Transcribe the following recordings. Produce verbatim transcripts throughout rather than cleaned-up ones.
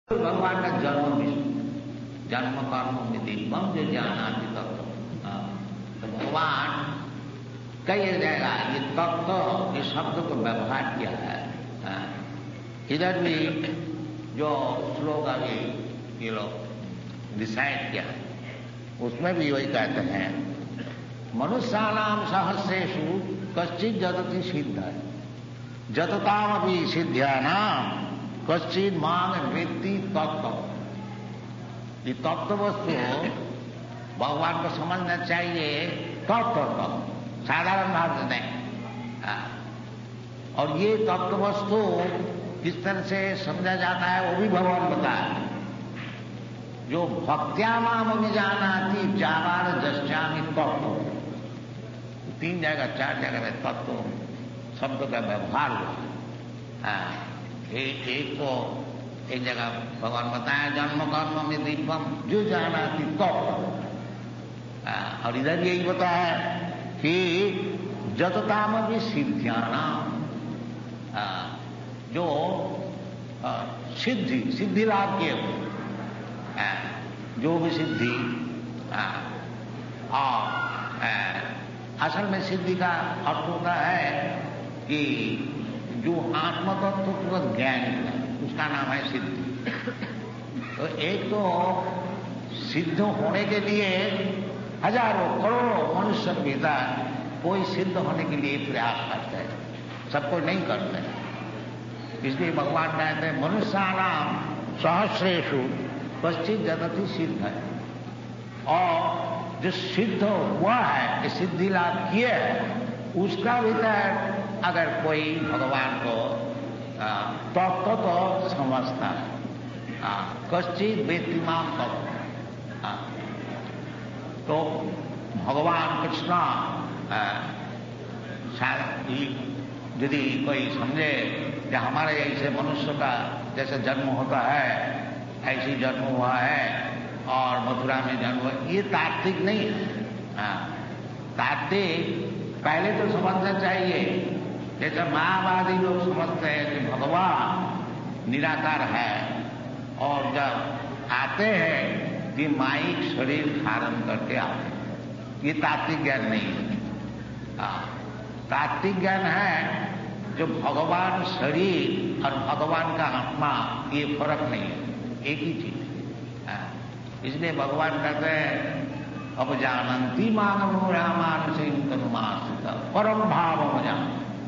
भगवान का जन्म विष्णु, जन्म कर्म विदित्वम जो जानाति तत्व। तो भगवान कई जगह ये तत्व इस शब्द को व्यवहार किया है। इधर भी जो श्लोक अभी ये लोग डिसाइड किया उसमें भी वही कहते हैं, मनुष्याणाम सहस्रेषु कश्चित जतति सिद्ध जतताम अभी सिद्ध्यानाम कश्चित मांग वृत्ति तत्व। ये तत्व वस्तु भगवान को समझना चाहिए तत्व तो साधारण भाव से नहीं। और ये तत्व वस्तु किस तरह से समझा जाता है वो भी भगवान बताया। जो भक्त्या माम विजानाति जावार जस्यामि तत्व। तीन जगह चार जगह में तत्व शब्द का व्यवहार हुआ। एक एक तो एक जगह भगवान बताया जन्म कर्म में दीपम जो जानाति तत्व। और इधर यही बताया कि जतताम भी सिद्ध्यानाम, जो सिद्धि सिद्धि लाभ किए हुए जो भी सिद्धि। और असल में सिद्धि का अर्थ होता है कि जो आत्म तत्व का ज्ञान है उसका नाम है सिद्धि। तो एक तो सिद्ध होने के लिए हजारों करोड़ों मनुष्य भीतर कोई सिद्ध होने के लिए प्रयास करते हैं, सबको नहीं करते। इसलिए भगवान कहते हैं मनुष्याणाम सहस्रेषु कश्चित जतति सिद्ध है। और जो सिद्ध हुआ है, सिद्धि लाभ किए है, उसका भीतर अगर कोई भगवान को तत्व तो समझता है कश्चित वेत्तिमाम तत्व। तो भगवान कृष्ण यदि कोई समझे कि हमारे ऐसे मनुष्य का जैसे जन्म होता है ऐसी जन्म हुआ है और मथुरा में जन्म हुआ, ये तात्विक नहीं है। तात्विक पहले तो समझना चाहिए, जैसे मायावादी लोग समझते हैं कि भगवान निराकार है और जब आते हैं कि माइक शरीर धारण करके आते हैं। ये तात्विक ज्ञान नहीं है। तात्विक ज्ञान है जो भगवान शरीर और भगवान का आत्मा ये फर्क नहीं है, एक ही चीज है। इसलिए भगवान कहते हैं अब जानंती मानव रामान से परम भाव हो जान।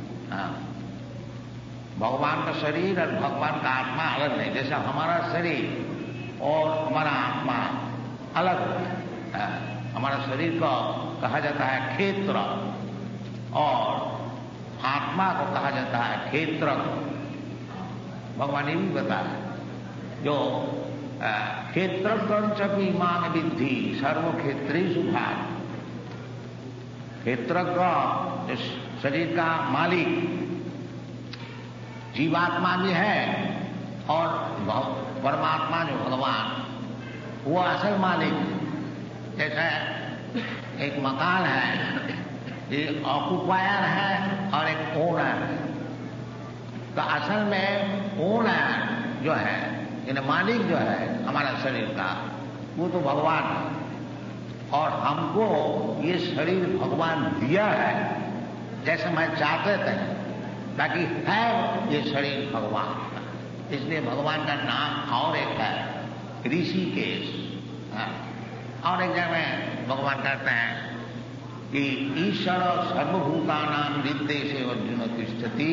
भगवान का शरीर और भगवान का आत्मा अलग नहीं। जैसे हमारा शरीर और हमारा आत्मा अलग है। हमारा शरीर को कहा जाता है क्षेत्र और आत्मा को कहा जाता है क्षेत्र। भगवान ने भी बताया जो क्षेत्र कंचपी मान विद्धि सर्व क्षेत्रेषु भाग। क्षेत्र का शरीर का मालिक जीवात्मा भी है और परमात्मा जो भगवान वो असल मालिक। जैसे एक मकान है, एक ऑक्युपायर है और एक ओनर है। तो असल में ओनर जो है यानी मालिक जो है हमारा शरीर का वो तो भगवान है। और हमको ये शरीर भगवान दिया है जैसे मैं चाहते थे, ताकि है ये शरीर भगवान का। इसलिए भगवान का नाम और एक है ऋषिकेश। और एक जगह भगवान कहते हैं कि ईश्वर सर्वभूतानां हृद्देशे अर्जुन तिष्ठति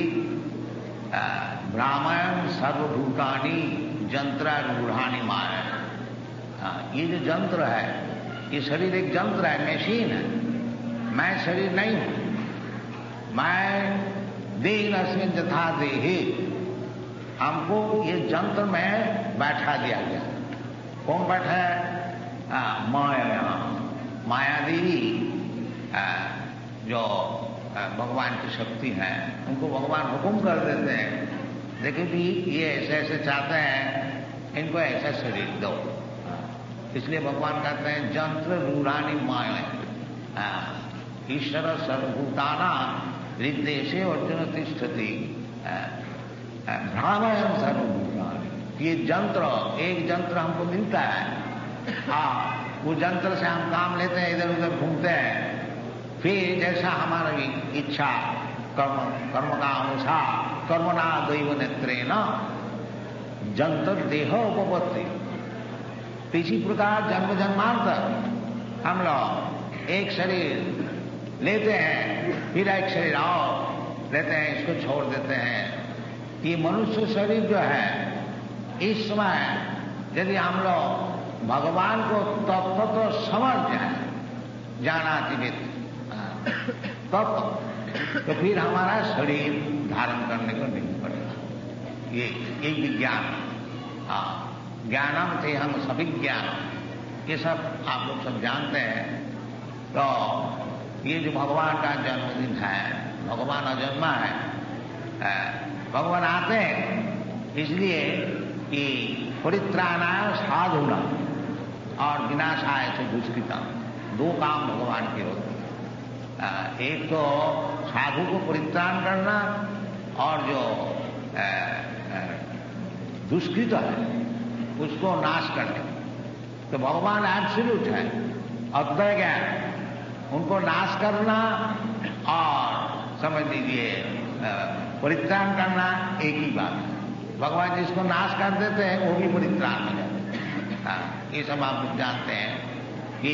ब्राह्मण सर्वभूतानि जंत्रारूढ़ानि माया। ये जो जंत्र है, ये शरीर एक जंत्र है, मशीन है। मैं शरीर नहीं हूं। मैं देह अस्मिन् यथा देहि। हमको ये जंत्र में बैठा दिया गया। कौन बैठा है? माया, माया देवी जो भगवान की शक्ति है, उनको भगवान हुक्म कर देते हैं देखिए भी ये ऐसे ऐसे चाहते हैं, इनको ऐसा शरीर दो। इसलिए भगवान कहते हैं जंत्र रूढ़ानि माया ईश्वर सर्वभूताना हृद्देशे अर्जुन तिष्ठति ब्राह्मण सर्वभूतानि। ये यंत्र, एक यंत्र हमको मिलता है, हाँ, वो यंत्र से हम काम लेते हैं, इधर उधर घूमते हैं, फिर जैसा हमारी इच्छा कर्म कर्म का अनुसार कर्मणा दैव नेत्रेण जंत्र देह उपपत्ति। तो इसी प्रकार जन्म जन्मांतर हम लोग एक शरीर लेते हैं, फिर एक शरीर और लेते हैं, इसको छोड़ देते हैं। ये मनुष्य शरीर जो है, इस समय यदि हम लोग भगवान को तत्व तो समझ जाए, जाना जीवित तत्व, तो फिर हमारा शरीर धारण करने को नहीं पड़ेगा। ये एक विज्ञान, हाँ, ज्ञानम थे हम सभी ज्ञान, ये सब आप लोग सब जानते हैं। तो ये जो भगवान का जन्मदिन है, भगवान अजन्मा है, भगवान आते हैं इसलिए कि परित्राणाय साधुना और विनाशाय से दुष्कृता, दो काम भगवान के होते हैं। एक तो साधु को परित्राण करना और जो दुष्कृत है उसको नाश करना। तो भगवान एब्सोल्यूट है, अद्वय ज्ञान, उनको नाश करना और समझ लीजिए परित्राण करना एक ही बात है। भगवान जिसको नाश कर देते हैं वो भी परित्राण हो जाते हैं। ये सब आप लोग जानते हैं कि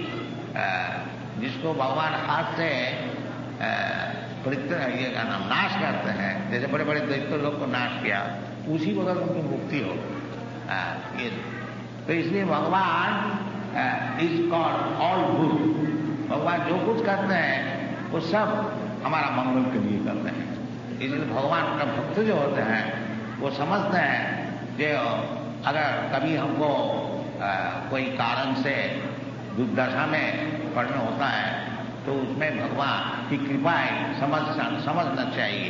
जिसको भगवान हाथ से परित्राण, ये का नाम नाश करते हैं, जैसे बड़े बड़े दैत्य लोग को नाश किया, उसी वक्त उनकी मुक्ति हो। ये तो इसलिए भगवान इज गॉड ऑल गुड। भगवान जो कुछ करते हैं वो सब हमारा मंगल के लिए करते हैं। इसलिए भगवान का भक्त जो होते हैं वो समझते हैं जो अगर कभी हमको आ, कोई कारण से दुर्दशा में पड़ना होता है तो उसमें भगवान की कृपाएं समझ समझना चाहिए।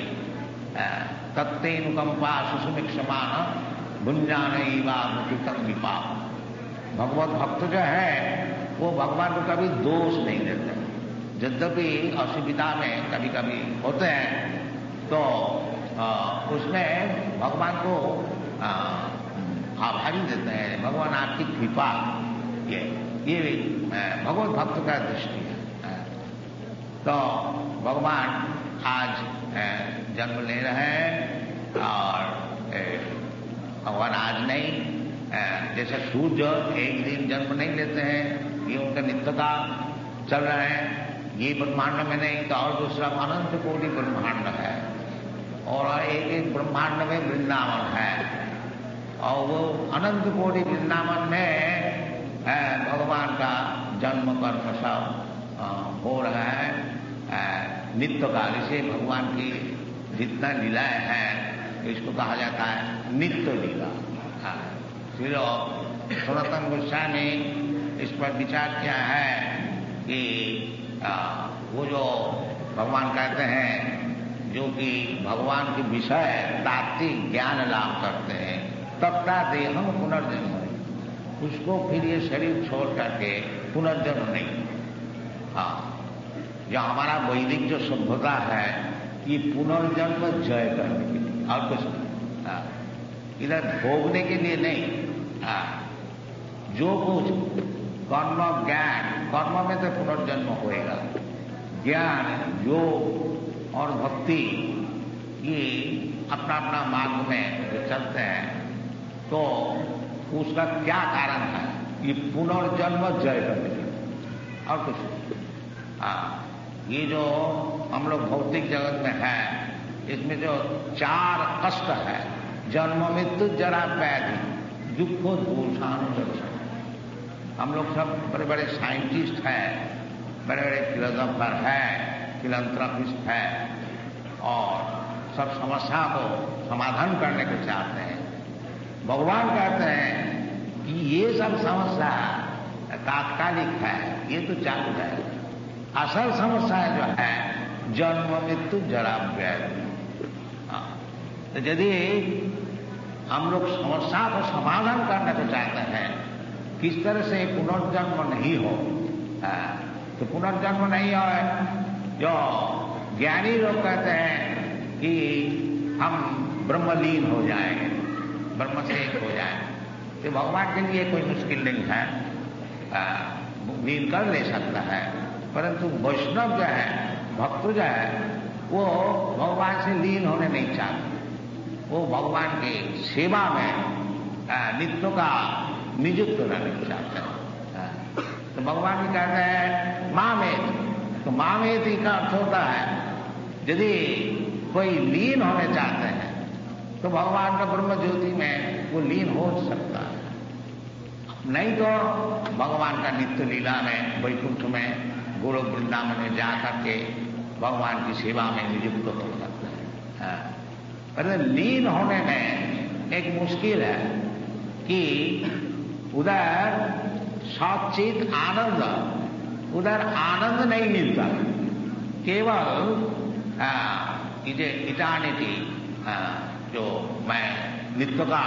तत्तेनुकंपा सुसुमिक समान भुंजान मुकृतम विपाप। भगवत भक्त जो है वो भगवान को कभी दोष नहीं देते। यद्यपि असुविधा में कभी कभी होते हैं तो आ, उसमें भगवान को आ, आभारी देते हैं, भगवान आपकी कृपा। ये ये भगवत भक्त का दृष्टि है। तो भगवान आज जन्म ले रहे हैं और भगवान आज नहीं, जैसे सूर्य एक दिन जन्म नहीं लेते हैं, ये उनका नित्य का चल रहा है। ये ब्रह्मांड में नहीं तो और दूसरा अनंत कोटि ब्रह्मांड है और एक एक ब्रह्मांड में वृंदावन है और वो अनंत कोटि वृंदावन में भगवान का जन्म कर्म सब हो रहा है नित्य काल से। भगवान की जितना लीलाएं हैं इसको कहा जाता है नित्य लीला। फिर सनातन गोस्वामी इस पर विचार किया है कि आ, वो जो भगवान कहते हैं जो कि भगवान के विषय तात्विक ज्ञान लाभ करते हैं, तब का देहम पुनर्जन्म, उसको फिर ये शरीर छोड़ करके पुनर्जन्म नहीं। हाँ, जो हमारा वैदिक जो सभ्यता है ये पुनर्जन्म जय करने के लिए और कुछ नहीं। हाँ, इधर भोगने के लिए नहीं। हाँ, जो कुछ कर्म ज्ञान, कर्म में तो पुनर्जन्म होएगा, ज्ञान योग और भक्ति ये अपना अपना मार्ग में जो चलते हैं तो उसका क्या कारण है, ये पुनर्जन्म जय करने के लिए और कुछ नहीं। हाँ, ये जो हम लोग भौतिक जगत में है इसमें जो चार कष्ट है, जन्म मृत्यु जरा व्याधि दुखो दोषानुदर्शन। हम लोग सब बड़े बड़े साइंटिस्ट हैं, बड़े बड़े फिलोसोफर हैं, फिलंथ्रोपिस्ट हैं और सब समस्या को समाधान करने को चाहते हैं। भगवान कहते हैं कि ये सब समस्या तात्कालिक है, ये तो चालू है। असल समस्या जो है जन्म मृत्यु जरा व्याधि। तो यदि हम लोग समस्या को समाधान करने को चाहते हैं, किस तरह से पुनर्जन्म नहीं हो, तो पुनर्जन्म नहीं हो, जो ज्ञानी लोग कहते हैं कि हम ब्रह्मलीन हो जाएंगे, ब्रह्म से एक हो जाए, तो भगवान के लिए कोई मुश्किल नहीं है, लीन कर ले सकता है। परंतु वैष्णव जो है, भक्त जो है, वो भगवान से लीन होने नहीं चाहते, वो भगवान की सेवा में नित्य का नियुक्त होना नहीं चाहते हैं। तो भगवान भी कहते हैं माँ में, तो माँ में का अर्थ होता है यदि कोई लीन होने चाहते हैं तो भगवान का ब्रह्म ज्योति में वो लीन हो सकता है, नहीं तो भगवान का नित्य लीला में वैकुंठ में गोलोक वृंदावन में जाकर के भगवान की सेवा में नियुक्त हो सकता है। पर लीन होने में एक मुश्किल है कि उधर सचित आनंद, उधर आनंद नहीं मिलता, केवल इटर्निटी, जो मैं नित्य का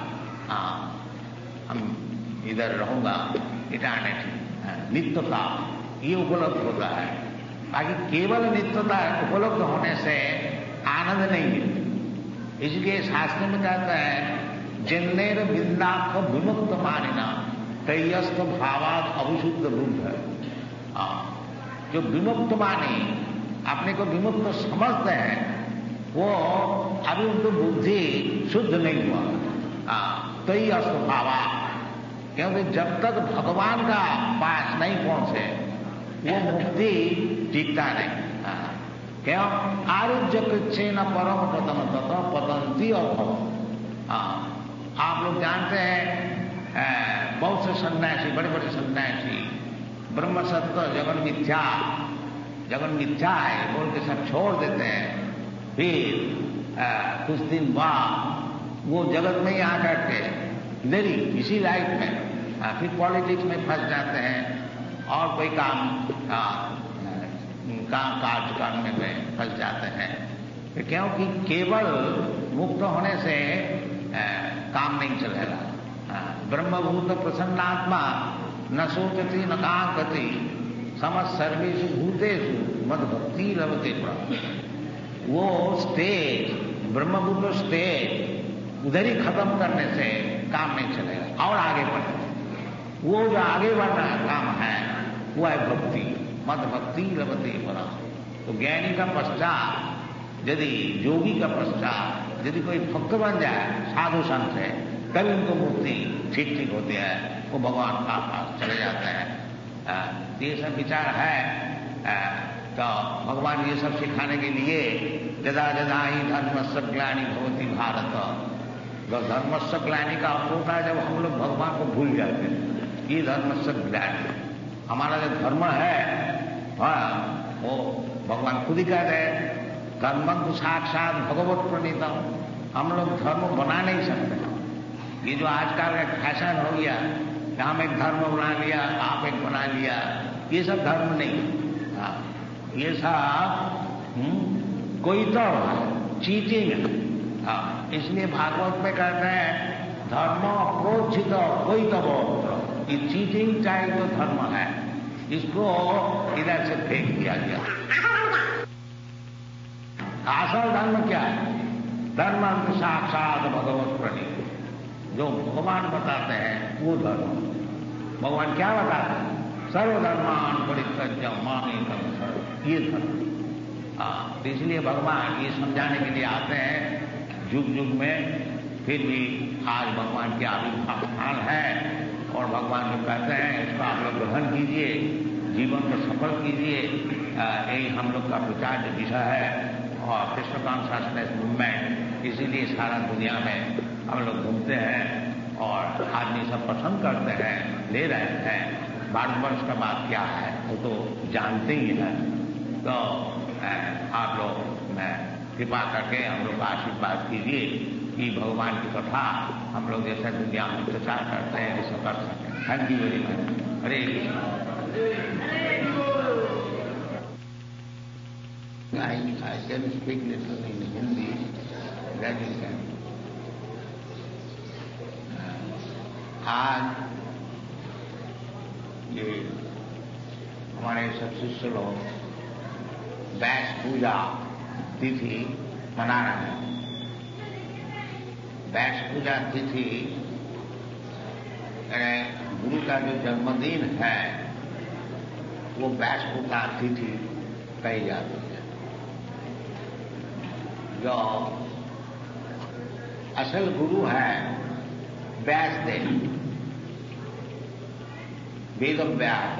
हम इधर रहूंगा, इटर्निटी नित्यता ये उपलब्ध होता है। बाकी केवल नित्यता उपलब्ध होने से आनंद नहीं मिलता। इसलिए शास्त्र में कहता है जिन्नेर बिंदाख विमुक्त मानिना तयस्त भावात अभिशुद्ध बुद्ध। जो विमुक्त माने, अपने को विमुक्त समझते हैं, वो अभी उनको बुद्धि शुद्ध नहीं हुआ। तयस्त भावा, क्योंकि जब तक भगवान का पास नहीं पहुंचे वो मुक्ति टिकता नहीं। क्यों? आरुज्य कृच्छे न परम पतन तथा पतंती और भव। आप लोग जानते हैं बहुत से सन्यासी, बड़े बड़े सन्यासी ब्रह्म सत्य जगन मिथ्या, जगन मिथ्या है बोल के सब छोड़ देते हैं। फिर कुछ दिन बाद वो जगत में ही आकर के मेरी इसी लाइफ में फिर पॉलिटिक्स में फंस जाते हैं और कोई काम काम कार्य करने में फंस जाते हैं। तो क्योंकि केवल मुक्त होने से आ, काम नहीं चलेगा। ब्रह्मभूत प्रसन्नात्मा न सोचती न कांकति समस्त सर्वेषु भूतेषु मद भक्ति लभते प्राप्त। वो स्टेज, ब्रह्मभूत स्टेज उधर ही खत्म करने से काम नहीं चलेगा और आगे बढ़े। वो जो आगे बढ़ना काम है वो है भक्ति, मद भक्ति लभते परा। तो ज्ञानी का पश्चात, यदि योगी का पश्चात यदि कोई भक्त बन जाए साधु संत है, तभी उनको मुक्ति ठीक ठीक होती है, वो भगवान का पास चले जाते हैं। ये सब विचार है। आ, तो भगवान ये सब सिखाने के लिए जदा जदा ही धर्मस्य ग्लानि भवति भारत। तो धर्मस्य ग्लानि का अर्थ होता है जब हम लोग भगवान को भूल जाते हैं। ये धर्मस्य ग्लानि, हमारा जो धर्म है, हाँ, वो भगवान खुद ही कह रहे हैं कर्मंतु साक्षात भगवत प्रणीतम। हम लोग धर्म बना नहीं सकते। ये जो आजकल का फैशन हो गया, हम एक धर्म बना लिया, आप एक बना लिया, ये सब धर्म नहीं। हाँ, ये सब कोई तो चीटिंग है। हाँ, इसलिए भागवत में कहते हैं धर्म प्रोचित कोई तो ये चीटिंग चाहे तो धर्म है, इसको इधर से फेंक दिया गया। असल धर्म क्या है? धर्म साक्षात भगवत प्रणीत, जो भगवान बताते हैं वो धर्म। भगवान क्या बताते हैं? सर्वधर्मान परित्यज्य मामेकं शरणं, ये धर्म। इसलिए भगवान ये समझाने के लिए आते हैं युग युग में। फिर भी आज भगवान के आविर्भाव है और भगवान जो कहते हैं इसको आप लोग ग्रहण कीजिए, जीवन को सफल कीजिए। यही हम लोग का प्रचार विषय है और कृष्ण कॉन्शसनेस मूवमेंट। इसीलिए सारा दुनिया में हम लोग घूमते हैं और आदमी सब पसंद करते हैं, ले रहे हैं। भारतवर्ष का बात क्या है वो तो जानते ही हैं। तो आप लोग कृपा करके हम लोग का आशीर्वाद कीजिए कि भगवान की कथा हम लोग जैसा दुनिया में प्रचार करते हैं ऐसा कर सकें। Thank you very much. Hare Krishna. I, I can speak little in Hindi, that is can. आज ये हमारे सब शिष्य लोग व्यास पूजा तिथि मना रहे हैं। व्यास पूजा तिथि गुरु का जो जन्मदिन है वो व्यास पूजा तिथि कही जाती है। जो असल गुरु है व्यासदेव, वेद व्यास,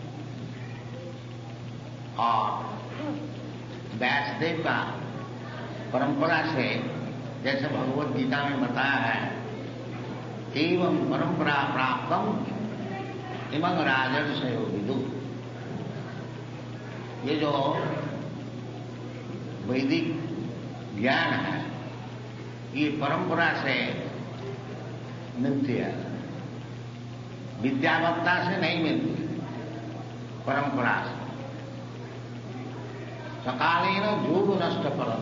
और व्यासदेव का परंपरा से, जैसे भगवत गीता में बताया है, एवं परंपरा प्राप्तम इमं राजर्षयो विदु। ये जो वैदिक ज्ञान है ये परंपरा से मिलती है, विद्यावत्ता से नहीं मिलती, परंपरा से। सकालीन योग नष्ट परम,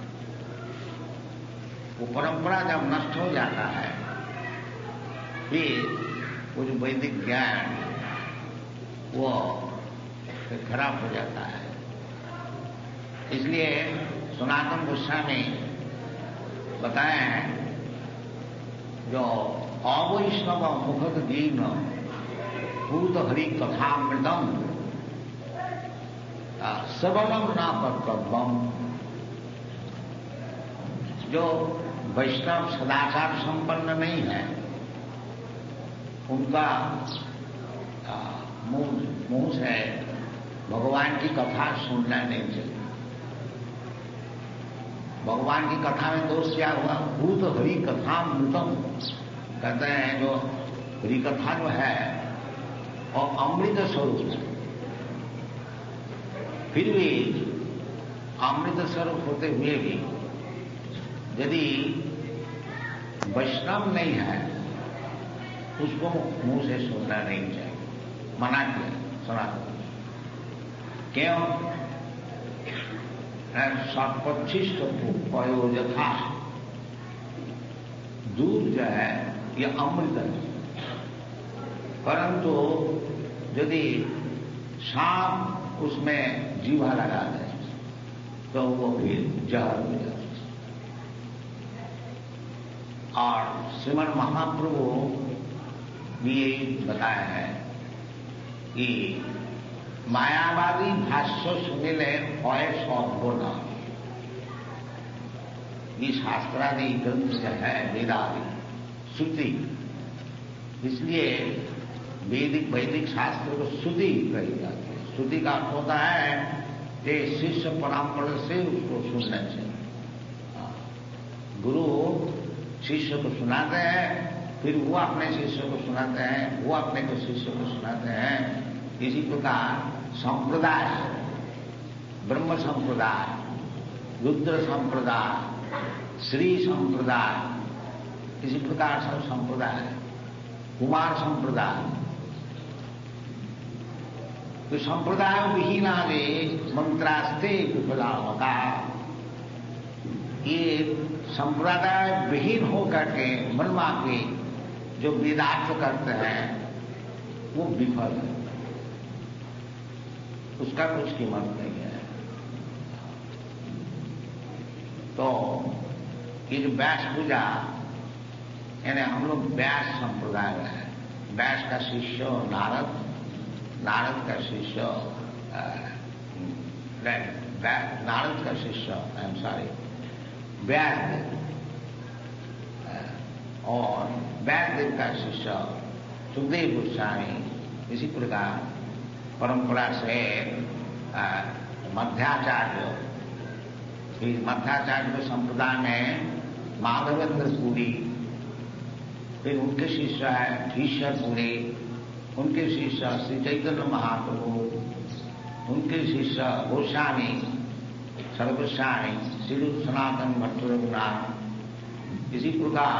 वो परंपरा जब नष्ट हो जाता है फिर वो जो वैदिक ज्ञान वो खराब हो जाता है। इसलिए सनातन गोस्वामी बताए हैं, जो अवैष्णव मुखद दीन भूत हरि कथामृतम सबलम न कर्तव्यम। जो वैष्णव सदाचार संपन्न नहीं है उनका मुंह मुंह से भगवान की कथा सुनना नहीं चाहिए। भगवान की कथा में दोष क्या हुआ? भूत हरि कथामृतम कहते हैं, जो हरि कथा जो है और अमृत स्वरूप है। फिर भी अमृत स्वरूप होते हुए भी यदि वैष्णव नहीं है उसको मुंह से सुनना नहीं चाहिए, मना किया सुना। क्यों? सर्वोच्छिष्ट पयोजथा, दूध जो है ये अमृत है, परंतु यदि सांप उसमें जीवा लगा दे तो वो फिर जहर हो जाता है। और श्रीमद् महाप्रभु भी यही बताया है कि मायावादी भाष्य सुनिले होय सद्गुण। ये शास्त्रादि ग्रंथ जो है वेदादि श्रुति, इसलिए वैदिक वैदिक शास्त्र को श्रुति कही जाती है। श्रुति का अर्थ होता है कि शिष्य परंपरा से उसको सुनना चाहिए। गुरु शिष्य को सुनाते हैं, फिर वो अपने शिष्य को सुनाते हैं, वो अपने को शिष्य को सुनाते हैं। इसी प्रकार संप्रदाय, ब्रह्म संप्रदाय, रुद्र संप्रदाय, श्री संप्रदाय, इसी प्रकार सब संप्रदाय, कुमार संप्रदाय। तो संप्रदाय विहीनादे मंत्रास्ते विफलावता, ये संप्रदाय विहीन होकर के मनवा के जो वेदार्थ करते हैं वो विफल है, उसका कुछ कीमत नहीं है। तो ये जो व्यास पूजा, यानी हम लोग व्यास संप्रदाय में है। व्यास का शिष्य नारद, नारद का शिष्य नारद का शिष्य आई एम सॉरी व्यासदेव, और व्यासदेव का शिष्य सुखदेव गोस्वामी। इसी प्रकार परंपरा से मध्याचार्य, मध्याचार्य के संप्रदाय में माधवेंद्र पुरी, फिर उनके शिष्य है ईश्वर पुरी, उनके शिष्य श्री चैतन्य महाप्रभु, उनके शिष्य गोस्वामी सर्वगोस्वामी, श्री सनातन भट्ट रघुनाथ। इसी प्रकार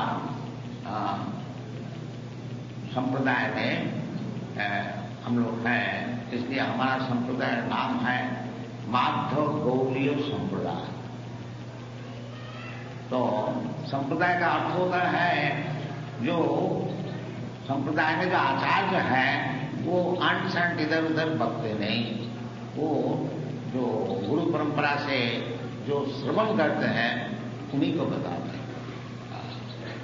संप्रदाय में हम लोग हैं, इसलिए हमारा संप्रदाय नाम है माधव गौड़ीय संप्रदाय। तो संप्रदाय का अर्थ होता है जो संप्रदाय में जो आचार्य है वो अंट संट इधर उधर बकते नहीं, वो जो गुरु परंपरा से जो श्रवण करते हैं उन्हीं को बताते हैं।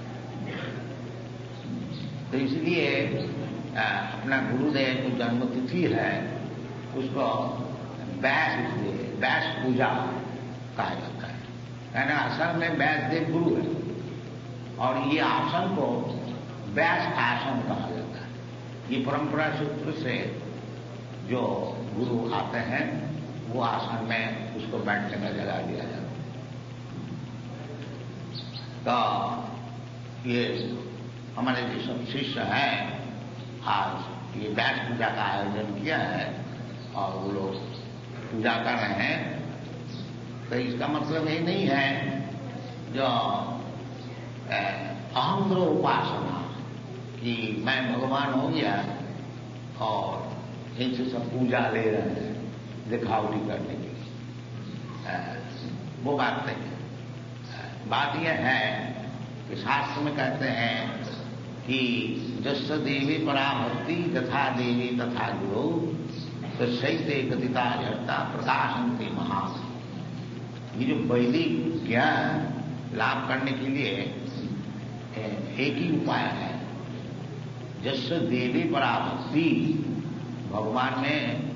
तो इसलिए अपना गुरुदेव जो जन्मतिथि है उसको व्यास इसलिए व्यास पूजा कहा जाता है। यानी असल में व्यासदेव गुरु है और ये आसन को व्यास आसन कहा जाता है। ये परंपरा सूत्र से जो गुरु आते हैं वो आसन में उसको बैठने में लगा दिया जाता है। तो ये हमारे जो सब शिष्य हैं आज ये व्यास पूजा का आयोजन किया है और वो लोग पूजा कर रहे हैं। तो इसका मतलब ये नहीं है जो अहंग्र उपासना कि मैं भगवान हो गया और इनसे सब पूजा ले रहे हैं दिखावटी करने के लिए, वो बात नहीं है। बात यह है कि शास्त्र में कहते हैं कि जस्य देवी पराभक्ति तथा देवी तथा गुरु तो शैते गतिता झटता प्रकाशंति महा। ये जो वैदिक ज्ञान लाभ करने के लिए एक ही उपाय है, जस्य देवी पराभक्ति, भगवान में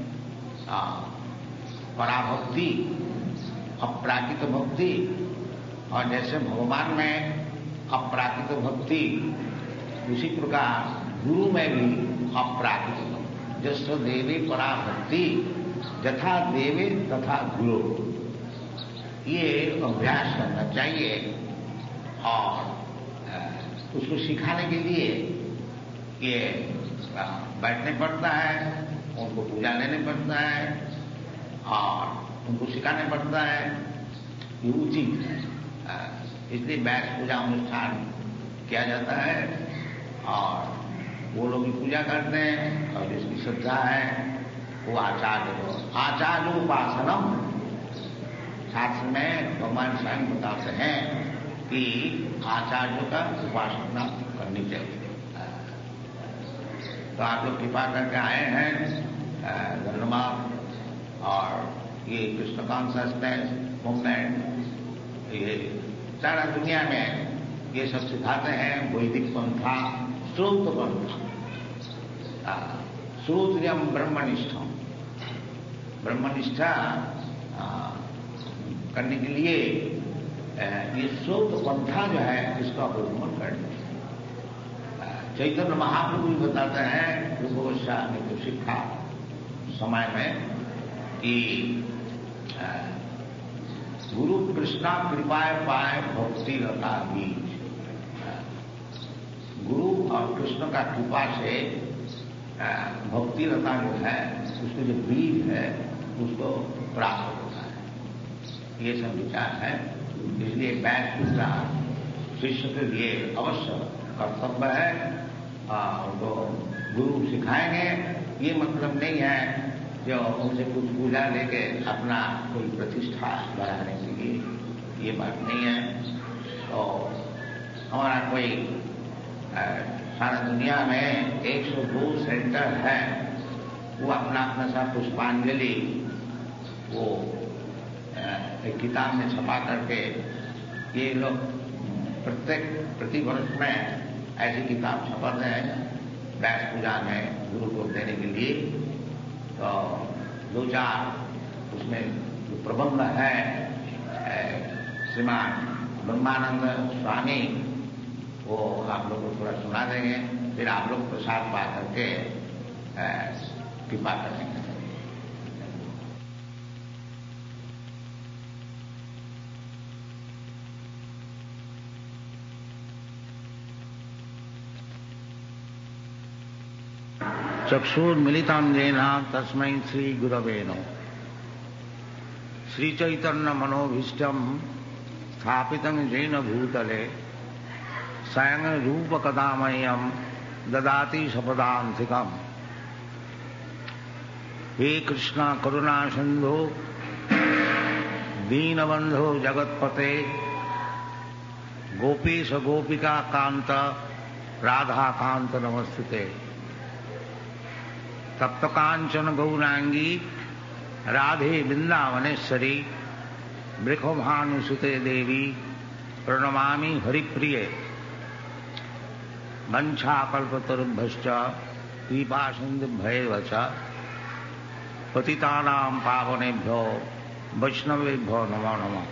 पराभक्ति अपराकित भक्ति, और जैसे भगवान में अपराकित भक्ति उसी प्रकार गुरु में भी अपराकित भक्ति। जैसे देवी पराभक्ति यथा देवी तथा गुरु, ये अभ्यास करना चाहिए और उसको सिखाने के लिए ये बैठने पड़ता है, उनको पूजा लेने पड़ता है और उनको सिखाने पड़ता है, ये उचित है। इसलिए व्यास पूजा अनुष्ठान किया जाता है और वो लोग भी पूजा करते हैं और जिसकी श्रद्धा है वो आचार्य हो। आचार्य उपासनम, शास्त्र में भगवान स्वयं बताते हैं कि आचार्यों का उपासना करनी चाहिए। तो आप लोग कृपा करके आए हैं धन्यवाद। और ये कृष्ण कॉन्शसनेस मूवमेंट ये सारा दुनिया में ये सब सिखाते हैं वैदिक पंथा, श्रोत पंथा, श्रोत्रियम ब्रह्मनिष्ठम। ब्रह्मनिष्ठा करने के लिए ये श्रोत पंथा जो है इसका अवलंबन करना। चैतन्य महाप्रभु भी बताते हैं रूप गोस्वामी को सिखा समय में कि गुरु कृष्णा कृपाए पाए भक्ति लता बीज। गुरु और कृष्ण का कृपा से भक्ति लता जो है उसके जो बीज है उसको प्राप्त होता है। ये सब विचार है। इसलिए व्यास पूजा शिष्य के लिए अवश्य कर्तव्य है। उनको गुरु सिखाएंगे, ये मतलब नहीं है जो उनसे कुछ पूजा लेके अपना कोई प्रतिष्ठा बढ़ाने के लिए, ये बात नहीं है। तो हमारा कोई सारा दुनिया में एक सौ दो सेंटर है, वो अपना अपना सा पुष्पांजलि वो एक किताब में छपा करके ये लोग प्रत्येक प्रतिवर्ष में ऐसी किताब छपाते हैं व्यास पूजा में गुरु को देने के लिए। तो दो चार उसमें जो प्रबंध है श्रीमान ब्रह्मानंद स्वामी, वो आप लोग को थोड़ा सुना देंगे, फिर आप लोग प्रसाद पा करके कृपा करेंगे। चक्षुर्मिलितं येन तस्मै श्री गुरवे नमः। श्री चैतन्य मनोभीष्टं स्थापितं येन भूतले स्वयं रूप कदा मह्यं ददाति सपदान्तिकम्। हे कृष्ण करुणा सिंधु दीनबंधो जगत्पते गोपीश गोपिका कांत राधा कांत नमस्ते। तप्त कांचन गौरांगी राधे वृंदावनेश्वरी वृषभानुसुते देवी प्रणमामि हरिप्रिये। वंशाकल्पतरुभ्यश्च कृपा सिन्धुभ्यैव च पतितानां पावनेभ्यो वैष्णवेभ्यो नमो नमः।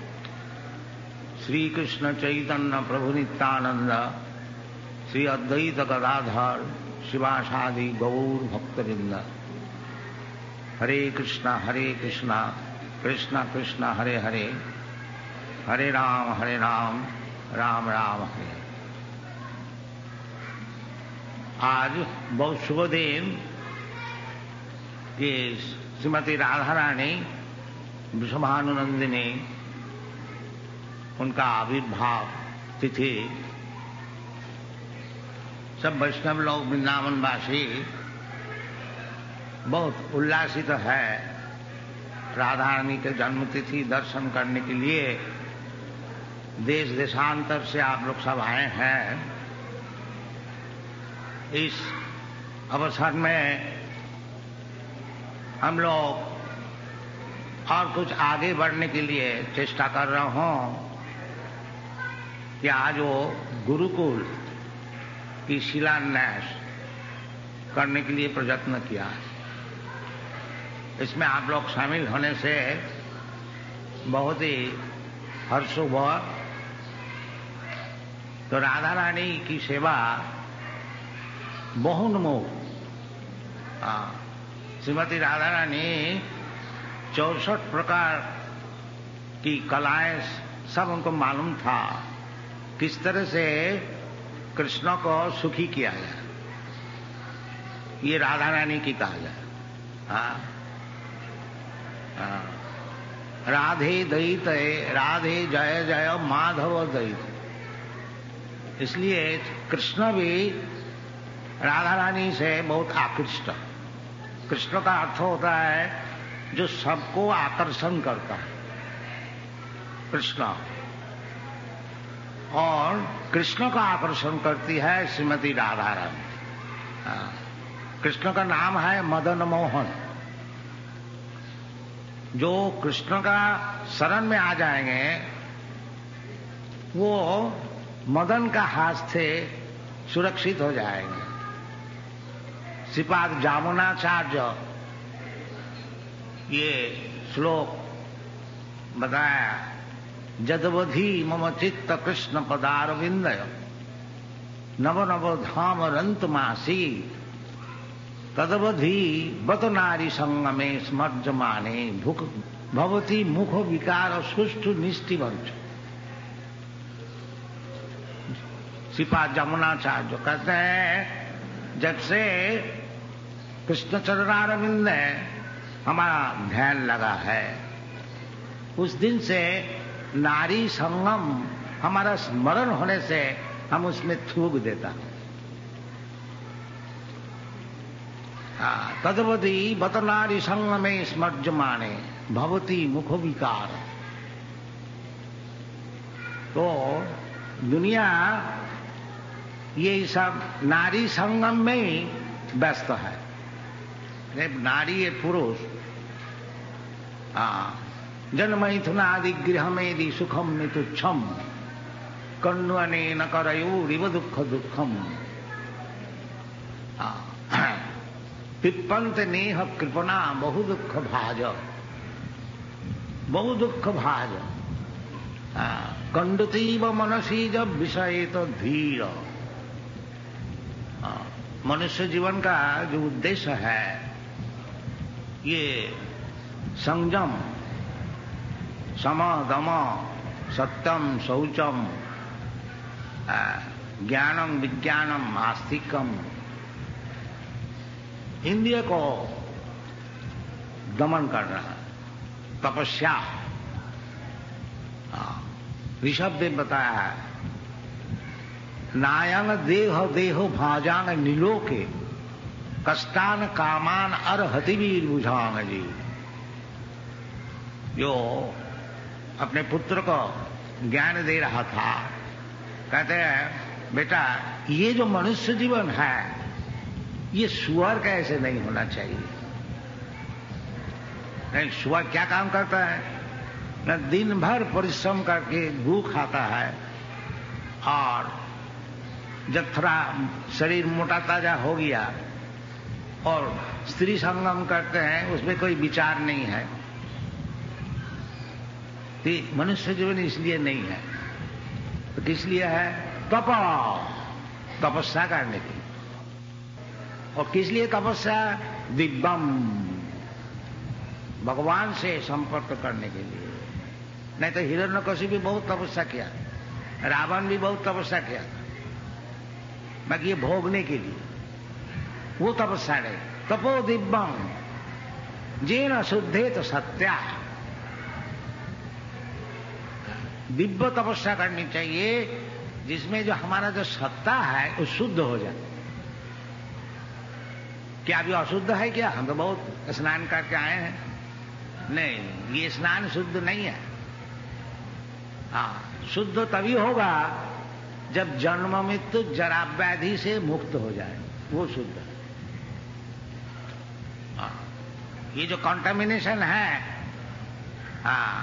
श्री कृष्ण चैतन्य प्रभु नित्यानंद श्री अद्वैत गदाधर शिवासादि गौर भक्तवृंद। हरे कृष्णा हरे कृष्णा कृष्णा कृष्णा हरे हरे, हरे राम हरे राम राम राम हरे। आज बहुत शुभ दिन कि श्रीमती राधा रानी वृषभानुनंदिनी उनका आविर्भाव तिथि। सब वैष्णव लोग वृंदावनवासी बहुत उल्लासित है राधा रानी के जन्म तिथि दर्शन करने के लिए। देश देशांतर से आप लोग सब आए हैं। इस अवसर में हम लोग और कुछ आगे बढ़ने के लिए चेष्टा कर रहा हूं कि आज वो गुरुकुल की शिलान्यास करने के लिए प्रयत्न किया। इसमें आप लोग शामिल होने से बहुत ही हर्ष हुआ। तो राधा रानी की सेवा बहुन्मुख। श्रीमती राधा रानी चौसठ प्रकार की कलाएं सब उनको मालूम था, किस तरह से कृष्ण को सुखी किया जाए। ये राधा रानी की कहा जाए। हाँ, राधे दैत राधे जय जय माधव दैत। इसलिए कृष्ण भी राधा रानी से बहुत आकृष्ट। कृष्ण का अर्थ होता है जो सबको आकर्षण करता है, कृष्ण। और कृष्ण का आकर्षण करती है श्रीमती राधा रानी। कृष्ण का नाम है मदन मोहन। जो कृष्ण का शरण में आ जाएंगे वो मदन का हाथ से सुरक्षित हो जाएंगे। श्रीपाद जामुनाचार्य ये श्लोक बताया, जदवधि मम चित्त कृष्ण पदारविंदय नव नव धाम रंतमासी तदवधि बत नारी संगमे स्मर्जमाने भुक भवती मुख विकार सुष्ठु निष्ठिवंश। श्रीपाद जामुनाचार्य कहते हैं जब से कृष्ण चरणारविंद में हमारा ध्यान लगा है उस दिन से नारी संगम हमारा स्मरण होने से हम उसमें थूक देता। तदवधि बत नारी संग में स्मर्जमाने भवती मुख विकार। तो दुनिया ये सब नारी संगम में ही व्यस्त है। नारी है पुरुष जन्मैथुनादि गृह में यदि सुखम नितुच्छम कण्वने न करयोरिव दुख दुखम पिप्पंत नेह कृपणा बहु दुख भाज बहु दुख भाज कंडतीव मनसी जब विषय तो धीर। मनुष्य जीवन का जो उद्देश्य है ये संयम सम दम सत्यम शौचम ज्ञानम विज्ञानम आस्तिकम। इंद्रिय को दमन करना, तपस्या। ऋषभ देव बताया है नायंग देह देह भाजांग नीलोके कष्टान कामान अर्हति वीर बुझांग जी। जो अपने पुत्र को ज्ञान दे रहा था कहते हैं बेटा ये जो मनुष्य जीवन है ये सुअर का ऐसे नहीं होना चाहिए। नहीं, सुअर क्या काम करता है न दिन भर परिश्रम करके भूख खाता है और जब थोड़ा शरीर मोटा ताजा हो गया और स्त्री संगम करते हैं, उसमें कोई विचार नहीं है, तो मनुष्य जीवन इसलिए नहीं है। तो किस लिए है? तप, तपस्या करने के लिए। और किस लिए तपस्या? दिव्यम, भगवान से संपर्क करने के लिए। नहीं तो हिरण्यकशिपु भी बहुत तपस्या किया, रावण भी बहुत तपस्या किया, बाकी ये भोगने के लिए वो तपस्या नहीं। तपो दिव्यम जेन शुद्धे तो सत्या, दिव्य तपस्या करनी चाहिए जिसमें जो हमारा जो सत्ता है वो शुद्ध हो जाए। क्या अभी अशुद्ध है क्या? हम तो बहुत स्नान करके आए हैं। नहीं, ये स्नान शुद्ध नहीं है। हाँ, शुद्ध तभी होगा जब जन्म मृत्यु जरा व्याधि से मुक्त हो जाए, वो शुद्ध है। हाँ, ये जो कंटामिनेशन है, हाँ,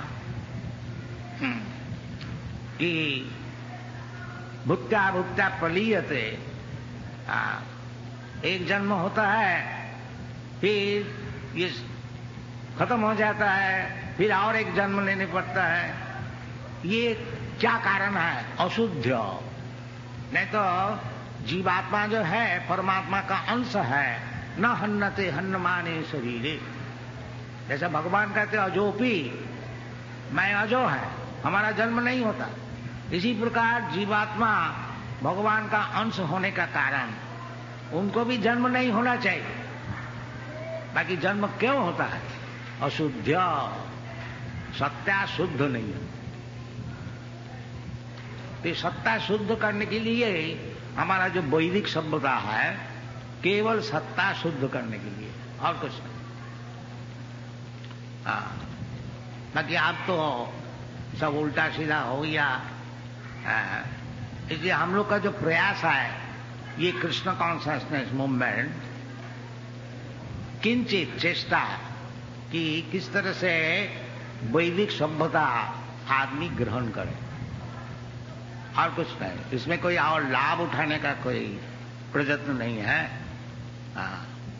कि भुक्त्या भुक्त्या प्रलीयते, हाँ, एक जन्म होता है, फिर ये खत्म हो जाता है, फिर और एक जन्म लेने पड़ता है। ये क्या कारण है? अशुद्ध। नहीं तो जीवात्मा जो है परमात्मा का अंश है। न हन्नते हन्नमाने शरीरे, जैसा भगवान कहते अजोपी, मैं अजो है, हमारा जन्म नहीं होता। इसी प्रकार जीवात्मा भगवान का अंश होने का कारण उनको भी जन्म नहीं होना चाहिए। बाकी जन्म क्यों होता है? अशुद्ध, सत्ता शुद्ध नहीं है। तो सत्ता शुद्ध करने के लिए हमारा जो वैदिक सभ्यता है, केवल सत्ता शुद्ध करने के लिए, और कुछ नहीं। हाँ, बाकी आप तो सब उल्टा सीधा हो गया। इसलिए हम लोग का जो प्रयास है, ये कृष्ण कॉन्शियसनेस मूवमेंट, किंचित चेष्टा कि किस तरह से वैदिक सभ्यता आदमी ग्रहण करे, और कुछ नहीं। इसमें कोई और लाभ उठाने का कोई प्रयत्न नहीं है। हाँ,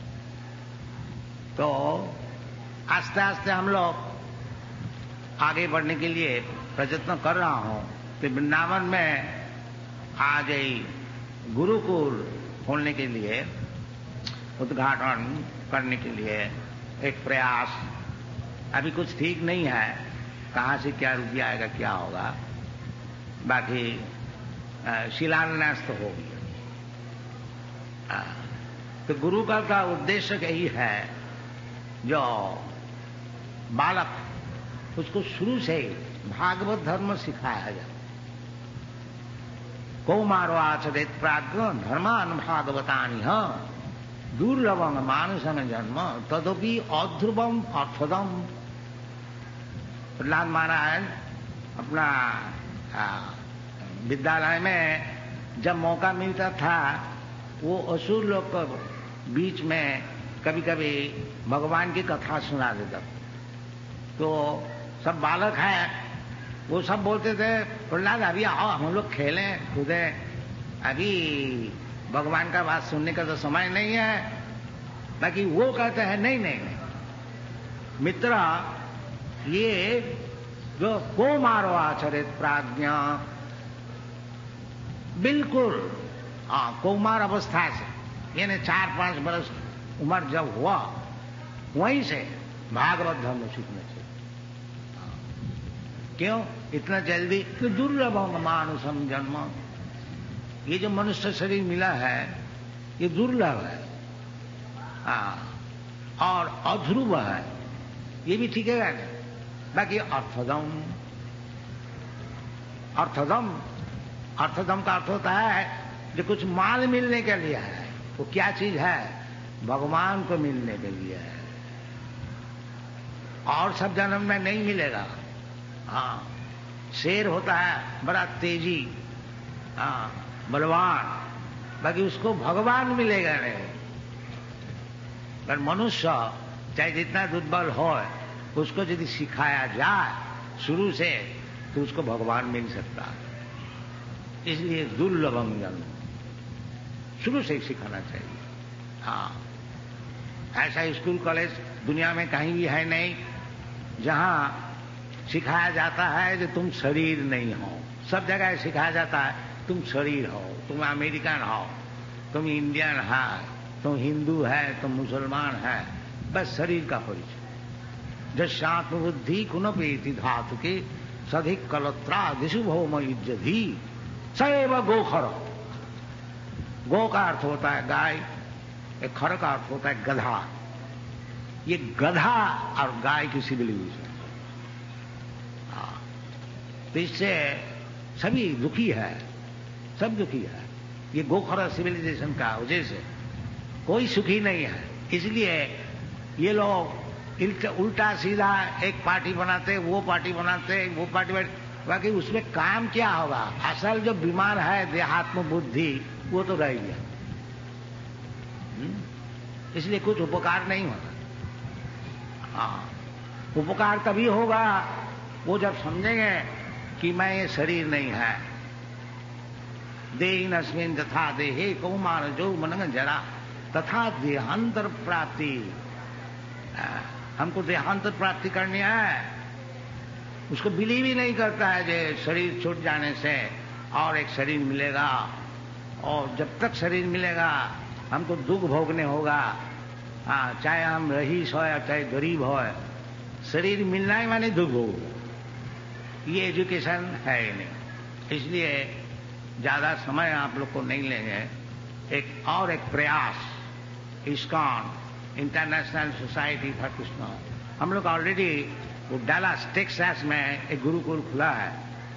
तो आस्ते आस्ते हम लोग आगे बढ़ने के लिए प्रयत्न कर रहा हूं। तो वृंदावन में आज गुरुकुल खोलने के लिए, उद्घाटन करने के लिए एक प्रयास, अभी कुछ ठीक नहीं है, कहाँ से क्या रुपया आएगा क्या होगा, बाकी शिलान्यास तो हो गया। तो गुरुकुल का उद्देश्य यही है, जो बालक उसको शुरू से भागवत धर्म सिखाया जाए। कौमारो आचरेत प्राज्ञ धर्मान भागवतानि दुर्लभम मानुषम जन्म तदपि अध्रुवम अर्थदम। प्रहलाद महाराज अपना विद्यालय में जब मौका मिलता था, वो असुर लोग को बीच में कभी कभी भगवान की कथा सुना देता। तो सब बालक हैं, वो सब बोलते थे, प्रहलाद अभी आओ हम लोग खेलें कूदें, अभी भगवान का बात सुनने का तो समय नहीं है। बाकी वो कहते हैं नहीं नहीं नहीं मित्र, ये जो कौमारो आचरित प्राज्ञा, बिल्कुल हाँ कौमार अवस्था से, यानी चार पांच बरस उम्र जब हुआ, वहीं से भागवत धर्म सीखना चाहिए। क्यों इतना जल्दी? कि दुर्लभम मानुषम जन्म, ये जो मनुष्य शरीर मिला है ये दुर्लभ है, हाँ, और अध्रुव है, ये भी ठीक है। बाकी अर्थदम, अर्थदम, अर्थदम का अर्थ होता है जो कुछ माल मिलने के लिए है। वो क्या चीज है? भगवान को मिलने के लिए है, और सब जन्म में नहीं मिलेगा। हाँ, शेर होता है बड़ा तेजी, हाँ, बलवान, बाकी उसको भगवान मिलेगा नहीं। पर मनुष्य चाहे जितना दुर्बल हो, उसको यदि सिखाया जाए शुरू से, तो उसको भगवान मिल सकता है। इसलिए दुर्लभम जन्म, शुरू से सिखाना चाहिए। हाँ, ऐसा स्कूल कॉलेज दुनिया में कहीं भी है नहीं जहां सिखाया जाता है कि तुम शरीर नहीं हो। सब जगह सिखाया जाता है तुम शरीर हो, तुम अमेरिकन हो, तुम इंडियन है, तुम हिंदू है, तुम मुसलमान है, बस शरीर का परिचय। जस्यात्म बुद्धि कुनपेति धातु के सधिक कलत्रा दिशु भौम युद्धि सैव गोखर। गो का अर्थ होता है गाय, एक खर का अर्थ होता है गधा। ये गधा और गाय की सिविलाइजेशन, तो इससे सभी दुखी है, सब दुखी है। ये गोखर सिविलाइजेशन का वजह से कोई सुखी नहीं है। इसलिए ये लोग उल्टा सीधा एक पार्टी बनाते, वो पार्टी बनाते, वो पार्टी बनाते, बाकी उसमें काम क्या होगा? असल जो बीमार है देहात्म बुद्धि वो तो रह गया। इसलिए कुछ उपकार नहीं होता। हाँ, उपकार तभी होगा वो जब समझेंगे कि मैं ये शरीर नहीं है। देहिनस्मिन् तथा देहे कौमार जो मनंग जरा तथा देहांतर प्राप्ति। हमको देहांतर प्राप्ति करनी है। उसको बिलीव ही नहीं करता है कि शरीर छूट जाने से और एक शरीर मिलेगा, और जब तक शरीर मिलेगा हमको दुख भोगने होगा। हाँ, चाहे हम रईस हो या चाहे गरीब हो, शरीर मिलना ही माने दुख भोग। ये एजुकेशन है ही नहीं। इसलिए ज्यादा समय आप लोग को नहीं लेंगे। एक और एक प्रयास ISKCON International Society for Krishna, हम लोग ऑलरेडी वो डलास टेक्सास में एक गुरुकुल खुला है,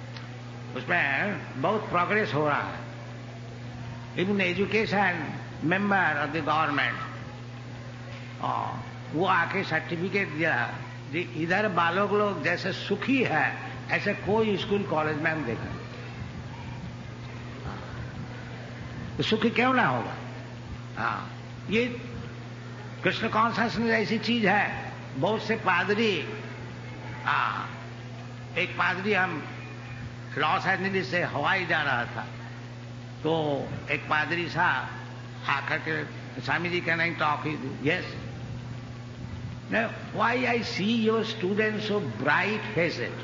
उसमें बहुत प्रोग्रेस हो रहा है। Even education member of the government वो आके सर्टिफिकेट दिया जी इधर बालक लोग जैसे सुखी है ऐसे कोई स्कूल कॉलेज में हम देखा नहीं। तो सुखी क्यों ना होगा? हाँ, ये कृष्ण कॉन्शसनेस ऐसी चीज है। बहुत से पादरी, हाँ, एक पादरी, हम लॉस एंजलिस से हवाई जा रहा था, तो एक पादरी साहब आकर के, Swami ji can I talk? Yes. Why I see your students so bright faced.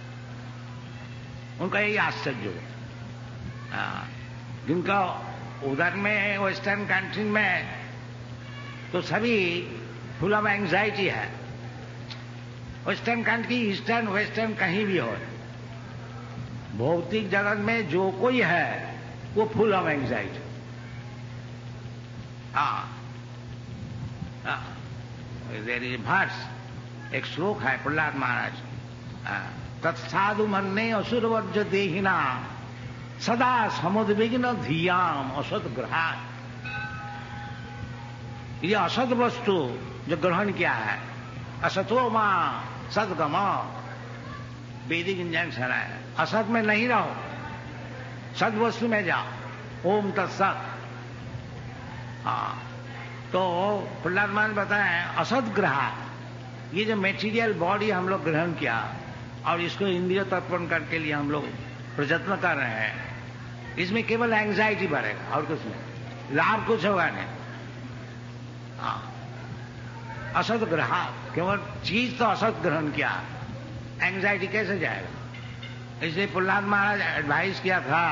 उनका यही आश्चर्य हुआ। जिनका उधर में वेस्टर्न कंट्री में तो सभी फुल ऑफ एंग्जाइटी है। वेस्टर्न कंट्री, ईस्टर्न वेस्टर्न कहीं भी हो, भौतिक जगत में जो कोई है वो फुल ऑफ एंग्जाइटी। हाँ, देयर इज वर्स, एक श्लोक है प्रहलाद महाराज, तत्साधु मन्ने असुरवर्ज देहिना सदा समुद्विग्न धियाम असत ग्रहात। ये असत वस्तु जो ग्रहण किया है, असतो मां सदगम, वैदिक इंजंक्शन है। असत में नहीं रहो, सद वस्तु में जाओ। ओम तत्सत। हाँ, तो प्रहलाद महाराज बताए असत ग्रहात, ये जो मेटीरियल बॉडी हम लोग ग्रहण किया और इसको इंद्रिय तर्पण करके लिए हम लोग प्रयत्न कर रहे हैं, इसमें केवल एंग्जाइटी बढ़ेगा और कुछ नहीं, लाभ कुछ होगा नहीं। हाँ, असत ग्रहात, केवल चीज तो असत ग्रहण किया, एंग्जाइटी कैसे जाएगा? इसलिए प्रहलाद महाराज एडवाइस किया था,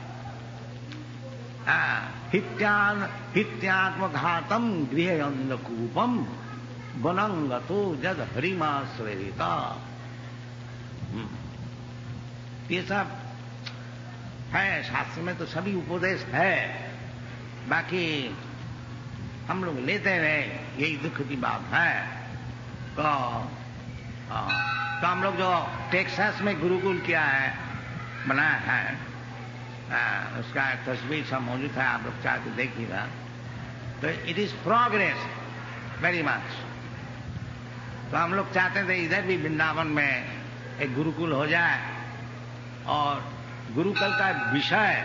हित्यान हित्यात्म घातम गृह अंधकूपम वनंगतो जद हरिमाश्रयिता। ये सब है शास्त्र में, तो सभी उपदेश है, बाकी हम लोग लेते रहे, यही दुख की बात है। तो, तो हम लोग जो टेक्सास में गुरुकुल किया है, बनाया है, आ, उसका तस्वीर सब मौजूद है, आप लोग चाहते देखिएगा। तो it is progress very much. तो हम लोग चाहते थे इधर भी वृंदावन में एक गुरुकुल हो जाए, और गुरुकुल का विषय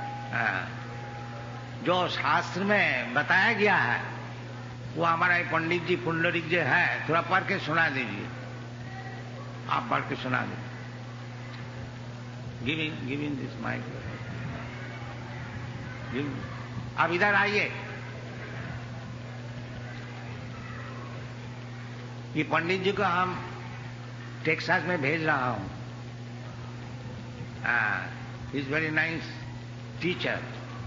जो शास्त्र में बताया गया है वो हमारा पंडित जी पुंडरीक जी है, थोड़ा पढ़ के सुना दीजिए। आप पढ़ के सुना दीजिए। गिविंग गिविंग दिस माइक, अब इधर आइए। ये पंडित जी को हम टेक्सास में भेज रहा हूं। Is very nice teacher.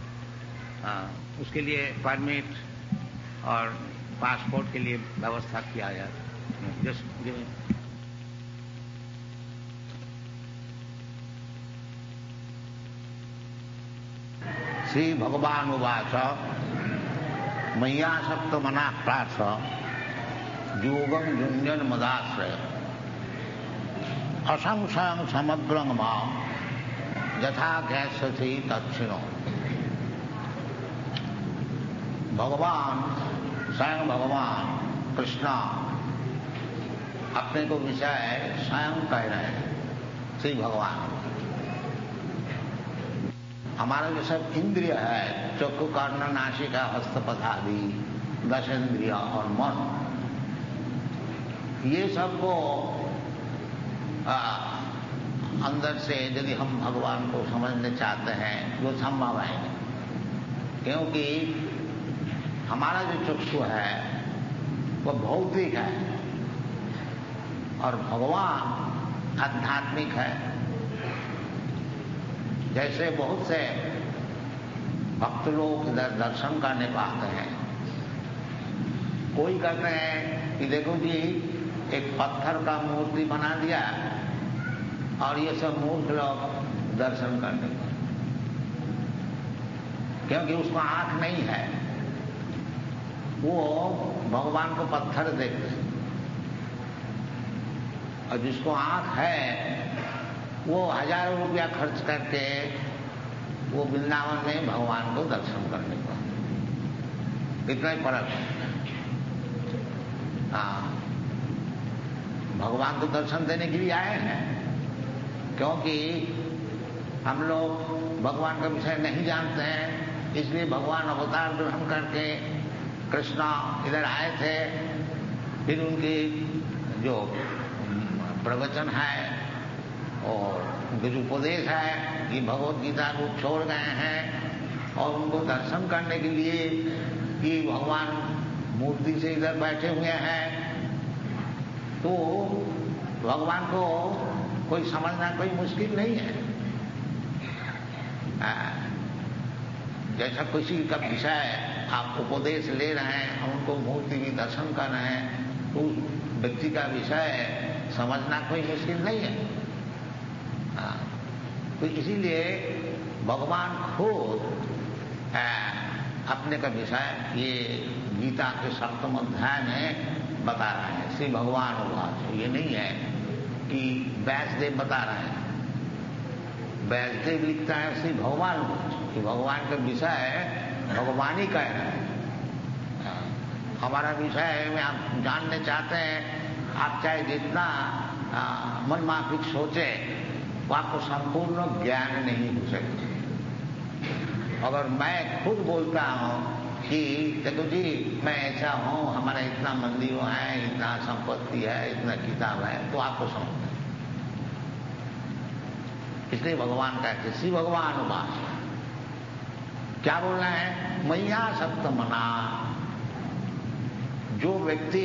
उसके लिए परमिट और पासपोर्ट के लिए व्यवस्था किया जाए। जस्ट गिव श्री भगवान उवाच मय्यासक्त मना प्रार्थ योगम युञ्जन मदाश्रय असंशयं समग्रं मां यथा ज्ञास्यसि तच्छृणु। भगवान स्वयं भगवान कृष्ण अपने को विषय स्वयं कह रहे हैं। श्री भगवान हमारा जो सब इंद्रिय है, चक्षु कर्ण नासिका हस्तपद आदि दस इंद्रिय और मन, ये सबको अंदर से यदि हम भगवान को समझने चाहते हैं वो संभव है। क्योंकि हमारा जो चक्षु है वो भौतिक है और भगवान आध्यात्मिक है। जैसे बहुत से भक्त लोग इधर दर्शन करने को आते हैं, कोई कहते हैं कि देखो जी एक पत्थर का मूर्ति बना दिया और ये सब मूर्ख लोग दर्शन करने को, क्योंकि उसको आंख नहीं है, वो भगवान को पत्थर देखते हैं। और जिसको आंख है वो हजारों रुपया खर्च करके वो वृंदावन में भगवान को दर्शन करने को, इतना ही फर्क है। हाँ, भगवान को दर्शन देने के लिए आए हैं, क्योंकि हम लोग भगवान का विषय नहीं जानते हैं, इसलिए भगवान अवतार ग्रहण करके कृष्णा इधर आए थे। फिर उनकी जो प्रवचन है और उनके जो उपदेश है, ये भगवत गीता को छोड़ गए हैं और उनको दर्शन करने के लिए कि भगवान मूर्ति से इधर बैठे हुए हैं, तो भगवान को कोई समझना कोई मुश्किल नहीं है। आ, जैसा किसी का विषय आप उपदेश ले रहे हैं, उनको मूर्ति भी दर्शन कर रहे हैं, तो व्यक्ति का विषय समझना कोई मुश्किल नहीं है। आ, तो इसीलिए भगवान खुद अपने का विषय ये गीता के सप्तम अध्याय में बता रहे हैं। श्री भगवान उवाच, ये नहीं है कि व्यासदेव बता रहे हैं। व्यासदेव लिखता है श्री भगवान उवाच, कि भगवान का विषय भगवान ही कह रहे हैं। हमारा विषय में आप जानने चाहते हैं, आप चाहे जितना मन माफिक सोचे, वो आपको संपूर्ण ज्ञान नहीं हो सकते। अगर मैं खुद बोलता हूँ कि देखो जी मैं ऐसा हूँ, हमारा इतना मंदिर है, इतना संपत्ति है, इतना किताब है, तो आपको समझना। इसलिए भगवान कहते श्री भगवान उवाच, क्या बोलना है? मैया सप्त मना, जो व्यक्ति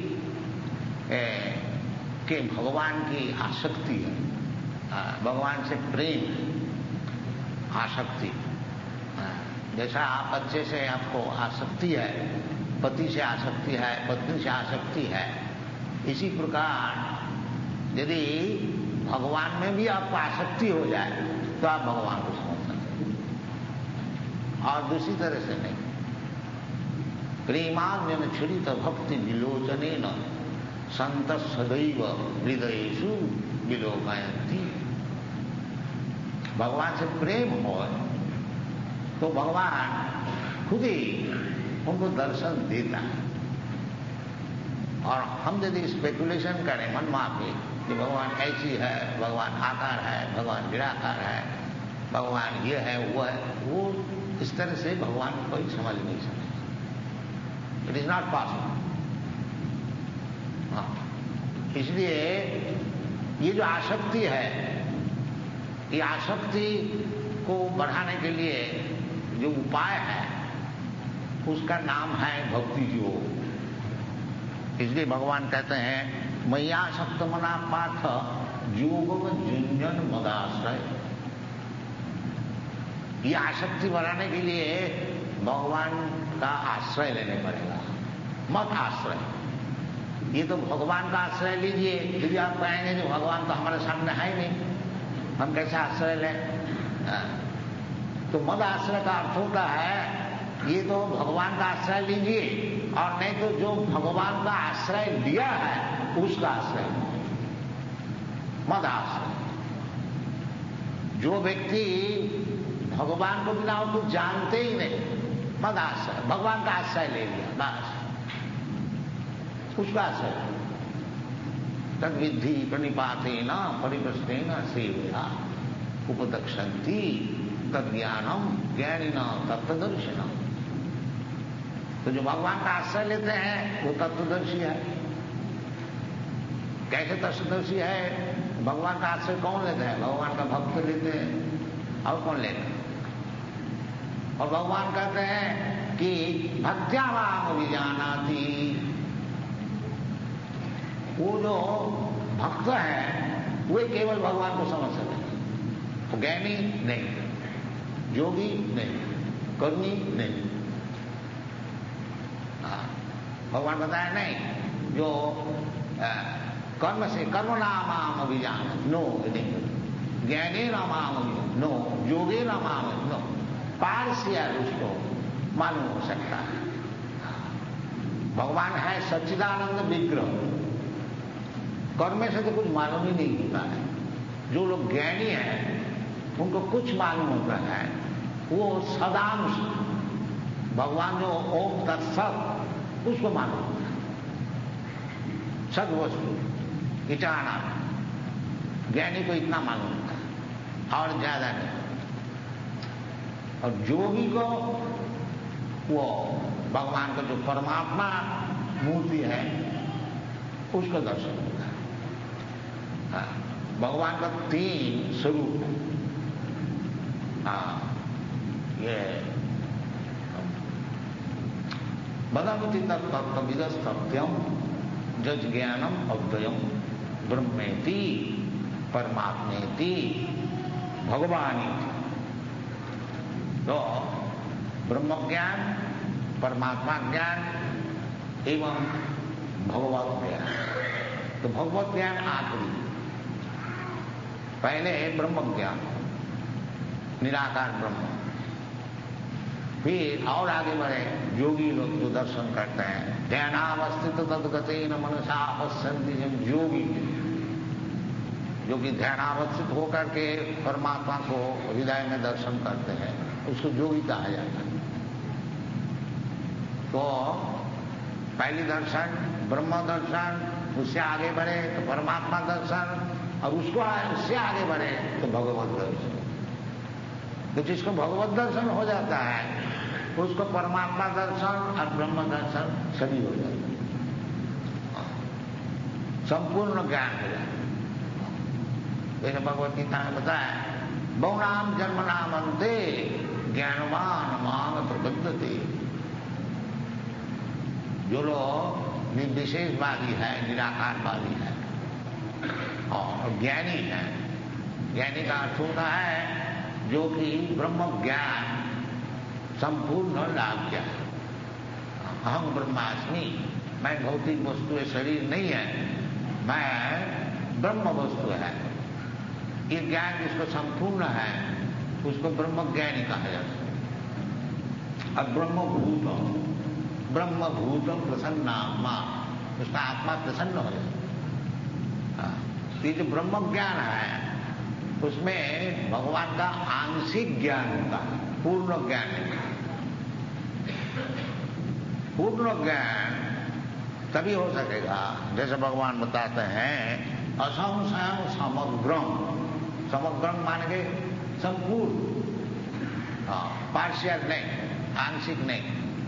के भगवान की आसक्ति है, भगवान से प्रेम आसक्ति, जैसा आप अच्छे से आपको आसक्ति है, पति से आसक्ति है, पत्नी से आसक्ति है, इसी प्रकार यदि भगवान में भी आपको आसक्ति हो जाए तो आप भगवान को समझ सकते हैं, और दूसरी तरह से नहीं। प्रेमान्यन छुरित भक्ति विलोचने न संत सदैव हृदयेषु विलोकयन्ति। भगवान से प्रेम हो तो भगवान खुद ही उनको दर्शन देता है। और हम यदि स्पेकुलेशन करें मन माफी कि भगवान ऐसी है, भगवान आकार है, भगवान निराकार है, भगवान ये है वो है, वो इस तरह से भगवान को कोई समझ नहीं सकता। It is not possible. हाँ, इसलिए ये जो आसक्ति है, ये आसक्ति को बढ़ाने के लिए जो उपाय है उसका नाम है भक्ति योग। इसलिए भगवान कहते हैं मैया सप्तमना पाठ योग में जुंजन मदाश्रय। ये आसक्ति बढ़ाने के लिए भगवान का आश्रय लेने पड़ेगा, मत आश्रय। ये तो भगवान का आश्रय लीजिए, यदि आप कहेंगे जो भगवान तो हमारे सामने है ही नहीं, हम कैसे आश्रय लें? तो मद आश्रय का अर्थ होता है ये तो भगवान का आश्रय लीजिए, और नहीं तो जो भगवान का आश्रय लिया है उसका आश्रय, मद आश्रय। जो व्यक्ति भगवान को बिना उसको जानते ही नहीं, मद आश्रय, भगवान का आश्रय ले लिया बस, उसका आश्रय। तद विद्धि प्रणिपातेन परिप्रश्नेन सेवया उपदक्षन्ति तद ज्ञानम ज्ञानिना तत्वदर्शिनम। तो जो भगवान का आश्रय लेते हैं वो तत्वदर्शी है। कैसे तत्वदर्शी है? भगवान का आश्रय कौन लेते हैं? भगवान का भक्त लेते हैं, और कौन लेते हैं? और भगवान कहते हैं कि भक्त्या माम विजानाति। वो जो भक्त है वे केवल भगवान को समझ सकते हैं, वो ज्ञानी नहीं, योगी नहीं, कर्मी नहीं। भगवान बताया नहीं, जो आ, कर्म से कर्म नाम अभिजान नो नहीं, ज्ञानी नाम नो, योगी नाम नो, पारसिया उसको मालूम हो सकता है। भगवान है सच्चिदानंद विग्रह, कर्म से तो कुछ मालूम ही नहीं होता है। जो लोग ज्ञानी हैं उनको कुछ मालूम होता है, वो सदांश भगवान जो ओम तत्सत उसको मालूम होता है, सद वस्तु इटाना। ज्ञानी को इतना मालूम होता है और ज्यादा नहीं। और योगी को वो भगवान का जो परमात्मा मूर्ति है उसका दर्शन होता है। हाँ, भगवान का तीन स्वरूप। हाँ, ये भगवती तत्विद सत्यम जज ज्ञानम अव्ययम ब्रह्मेति परमात्मेति भगवानी। तो ब्रह्म ज्ञान, परमात्मा ज्ञान एवं भगवत ज्ञान। तो भगवत ज्ञान आखिरी, पहले है ब्रह्म ज्ञान, निराकार ब्रह्म। फिर और आगे बढ़े योगी लोग जो दर्शन करते हैं, ध्यानावस्थित तद्गतेन मनसा पश्यन्ति, योगी जो कि ध्यानावस्थित होकर के परमात्मा को हृदय में दर्शन करते हैं उसको योगी कहा जाता है। तो पहली दर्शन ब्रह्म दर्शन, उससे आगे बढ़े तो परमात्मा दर्शन, और उसको उससे आगे बढ़े तो भगवत दर्शन। तो जिसको भगवत दर्शन हो जाता है उसको परमात्मा दर्शन और ब्रह्म दर्शन सभी हो जाता है, संपूर्ण ज्ञान हो जाता है। जैसे भगवत गीता में बताया, बहुनाम जन्म नाम अंते ज्ञानवान मांग प्रबद्धते। जो लोग निर्विशेषवादी है, निराकारवादी है और ज्ञानी है, ज्ञानी का अर्थ होता है जो कि ब्रह्म ज्ञान संपूर्ण लाभ क्या है। अहम ब्रह्मास्मि, मैं भौतिक वस्तु शरीर नहीं है, मैं ब्रह्म वस्तु है। ये ज्ञान जिसको संपूर्ण है उसको ब्रह्म ज्ञानी कहा जाता है। अब ब्रह्मभूत, ब्रह्मभूत प्रसन्नात्मा, उसका आत्मा प्रसन्न हो जाता है। ये जो ब्रह्म ज्ञान है उसमें भगवान का आंशिक ज्ञान होता है, पूर्ण ज्ञान नहीं। पूर्ण ज्ञान तभी हो सकेगा जैसे भगवान बताते हैं असंशयम समग्रम। समग्रम मान के संपूर्ण, पार्शियल नहीं, आंशिक नहीं।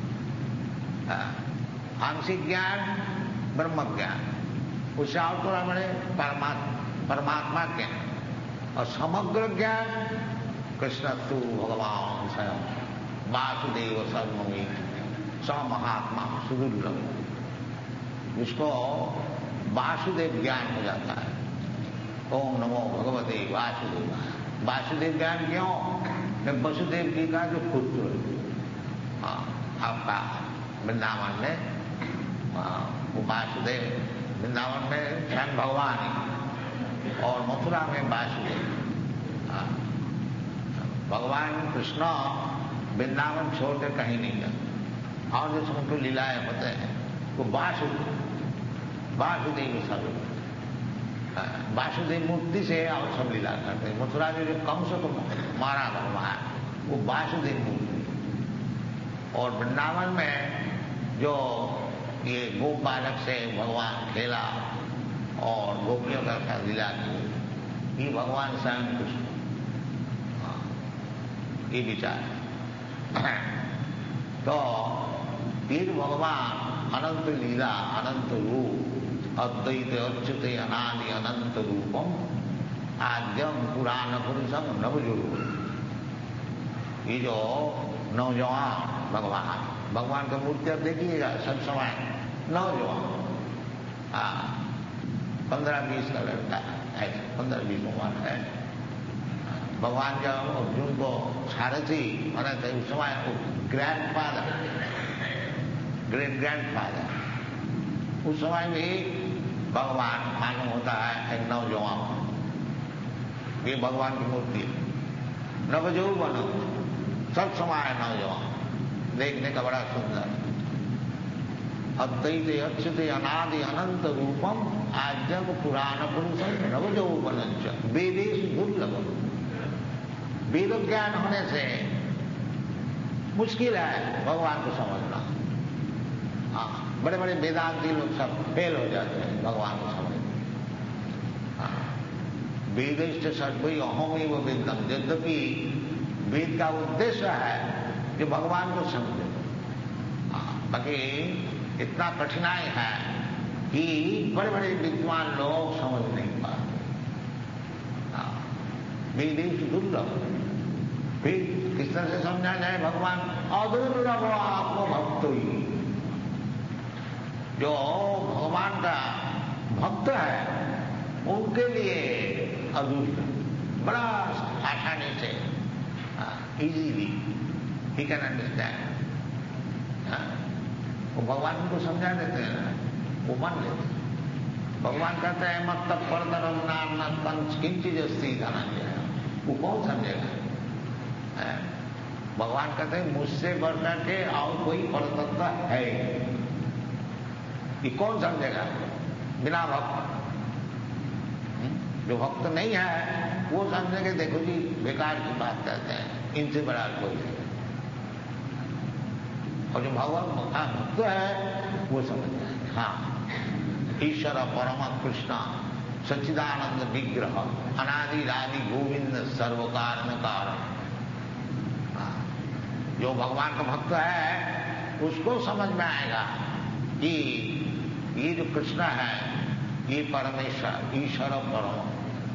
आंशिक ज्ञान ब्रह्म ज्ञान, उससे और थोड़ा बड़े परमात्मा परमात्मा ज्ञान, और समग्र ज्ञान कृष्ण तू भगवान स्वयं वासुदेव सर्वमिति। स महात्मा सुदुर्लभ, उसको वासुदेव ज्ञान हो जाता है। ओम नमो भगवते वासुदेवाय। वासुदेव ज्ञान क्यों? वसुदेव जी का जो पुत्र हाँ, आपका वृंदावन में वो वासुदेव, वृंदावन में स्वयं भगवान ही, और मथुरा में वासुदेव। भगवान कृष्ण वृंदावन छोड़कर कहीं नहीं गए, और जो समझ लीलाएं होते हैं वो वासुदेव वासुदेव सब वासुदेव मूर्ति से और सब लीला करते हैं। मथुरा में जो कंस को मारा भगवान वो वासुदेव मूर्ति, और वृंदावन में जो ये गोप बालक से भगवान खेला और गोपियों का साथ लीला की, ये भगवान स्वयं कृष्ण, ये विचार। तो फिर भगवान अनंत लीला, अनंत रूप, अद्वैत अच्युत अनादि अनंत रूपम आद्यम पुराण पुरुषम नवजुरू। ये जो नौजवान भगवान, भगवान का मूर्ति आप देखिएगा सब समय नौजवान, पंद्रह बीस का लड़का है, पंद्रह बीस उम्र है। भगवान जब अर्जुन को सारथी बने थे उस समय grandfather, great grandfather, उस समय भी भगवान मालूम होता है एक नौजवान। ये भगवान की मूर्ति नवजौवन, सब समय नौजवान, देखने का बड़ा सुंदर। अद्वैत अच्युत अनादि अनंत रूपम आद्यम पुराण पुरुषम नवजौवन वेदेश दुर्लभ। वेद ज्ञान होने से मुश्किल है भगवान को समझना। हाँ, बड़े बड़े वेदांती लोग सब फेल हो जाते हैं भगवान को समझने। हाँ, वेदिष्ट सर्वै अहमेव वेदम, यद्यपि वेद का उद्देश्य है कि भगवान को समझे। हाँ, बाकी इतना कठिनाई है कि बड़े बड़े विद्वान लोग समझ नहीं पाते। हाँ, वेदिष्ट दुर्लभ। फिर किस तरह से समझा जाए भगवान? अदुर्लभ आत्मभक्त ही, जो भगवान का भक्त है उनके लिए अदुर्लभ, बड़ा आसानी से, इजीली ही कैन अंडरस्टैंड। वो भगवान को समझा देते हैं, वो मान लेते हैं। भगवान कहते हैं मत परतरम नाम न पंच किंचित अस्ति धनंजय। वो कौन समझेगा? भगवान कहते हैं मुझसे बढ़कर के और कोई परतत्व है, ये कौन समझेगा बिना भक्त? जो भक्त नहीं है वो समझेंगे देखो जी बेकार की बात कहते हैं, इनसे बड़ा कोई नहीं। और जो भगवान का भक्त है वो समझ जाएंगे। हाँ, ईश्वर परम कृष्ण सच्चिदानंद विग्रह अनादि रादि गोविंद सर्व कारण कारण। जो भगवान का भक्त है उसको समझ में आएगा कि ये जो कृष्ण है ये परमेश्वर ईश्वर परम,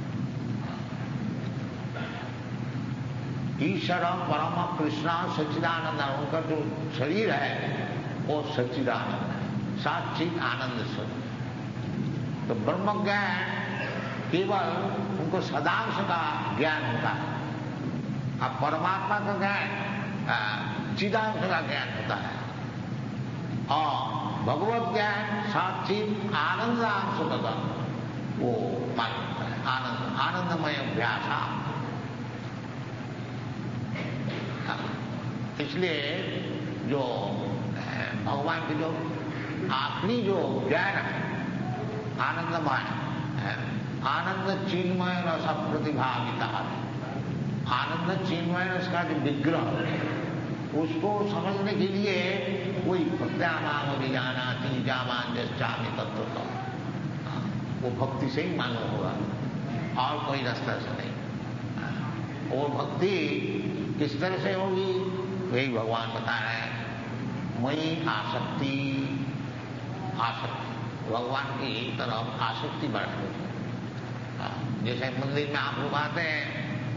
ईश्वर परम कृष्ण सच्चिदानंद, उनका जो शरीर है वो सच्चिदानंद है, साच्चित आनंद स्वरूप। तो ब्रह्म ज्ञान केवल उनको सदांश का ज्ञान होता है, अब परमात्मा का ज्ञान चिदांश का ज्ञान होता है, और भगवत ज्ञान साक्षित आनंदांश का वो मालूम होता है, आनंद आनंदमय अभ्यासा। इसलिए जो भगवान की जो आखिरी जो ज्ञान है आनंदमय है, आनंद चिन्मय रस प्रतिभागिता, आनंद चिन्मय रस का जो विग्रह उसको समझने के लिए कोई प्रत्यामाम विजानाति जामान जश्चामि तत्व तो वो भक्ति से ही मालूम होगा और कोई रास्ता से नहीं। वो भक्ति किस तरह से होगी वही भगवान बता रहे हैं। वही आसक्ति आसक्ति भगवान की तरफ आसक्ति बढ़ती है। जैसे मंदिर में आप लोग आते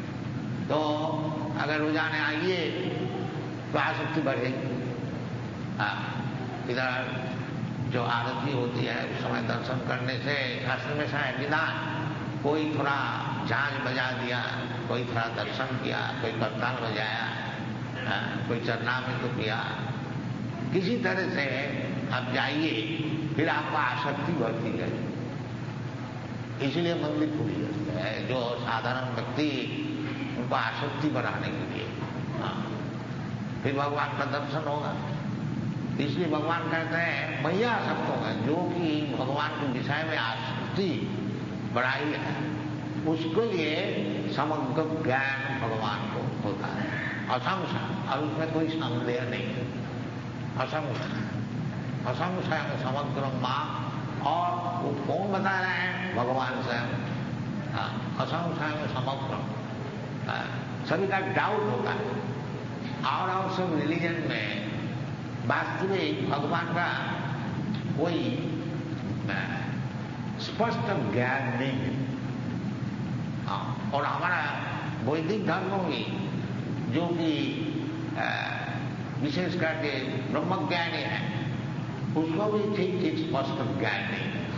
हैं तो अगर रोजाना आइए तो आसक्ति बढ़ेगी, इधर जो आरती होती है उस समय दर्शन करने से शास्त्र में शायद निदान, कोई थोड़ा झांझ बजा दिया, कोई थोड़ा दर्शन किया, कोई करताल बजाया, कोई चरणामृत तो किया, किसी तरह से आप जाइए, फिर आपको आसक्ति बढ़ती है। इसलिए मंदिर खुली होती है, जो साधारण व्यक्ति उनको आसक्ति बढ़ाने के लिए, हाँ, फिर भगवान का दर्शन होगा। इसलिए भगवान कहते हैं मैया आसक्त होगा, जो कि भगवान के विषय में आसक्ति बढ़ाई है, उसके लिए समग्र ज्ञान भगवान को होता है, असंशय, और उसमें कोई संदेह नहीं है। असंशय असंशय समग्र माँ, और वो कौन बता रहे हैं? भगवान स्वयं। हाँ, असंशय समग्र, सभी का डाउट होता है। और और सब रिलीजन में वास्तविक भगवान का कोई स्पष्ट ज्ञान नहीं है। हाँ, और हमारा वैदिक धर्मों में जो कि विशेष करके ब्रह्म ज्ञानी है, उसको भी ठीक ठीक स्पष्ट ज्ञान नहीं है।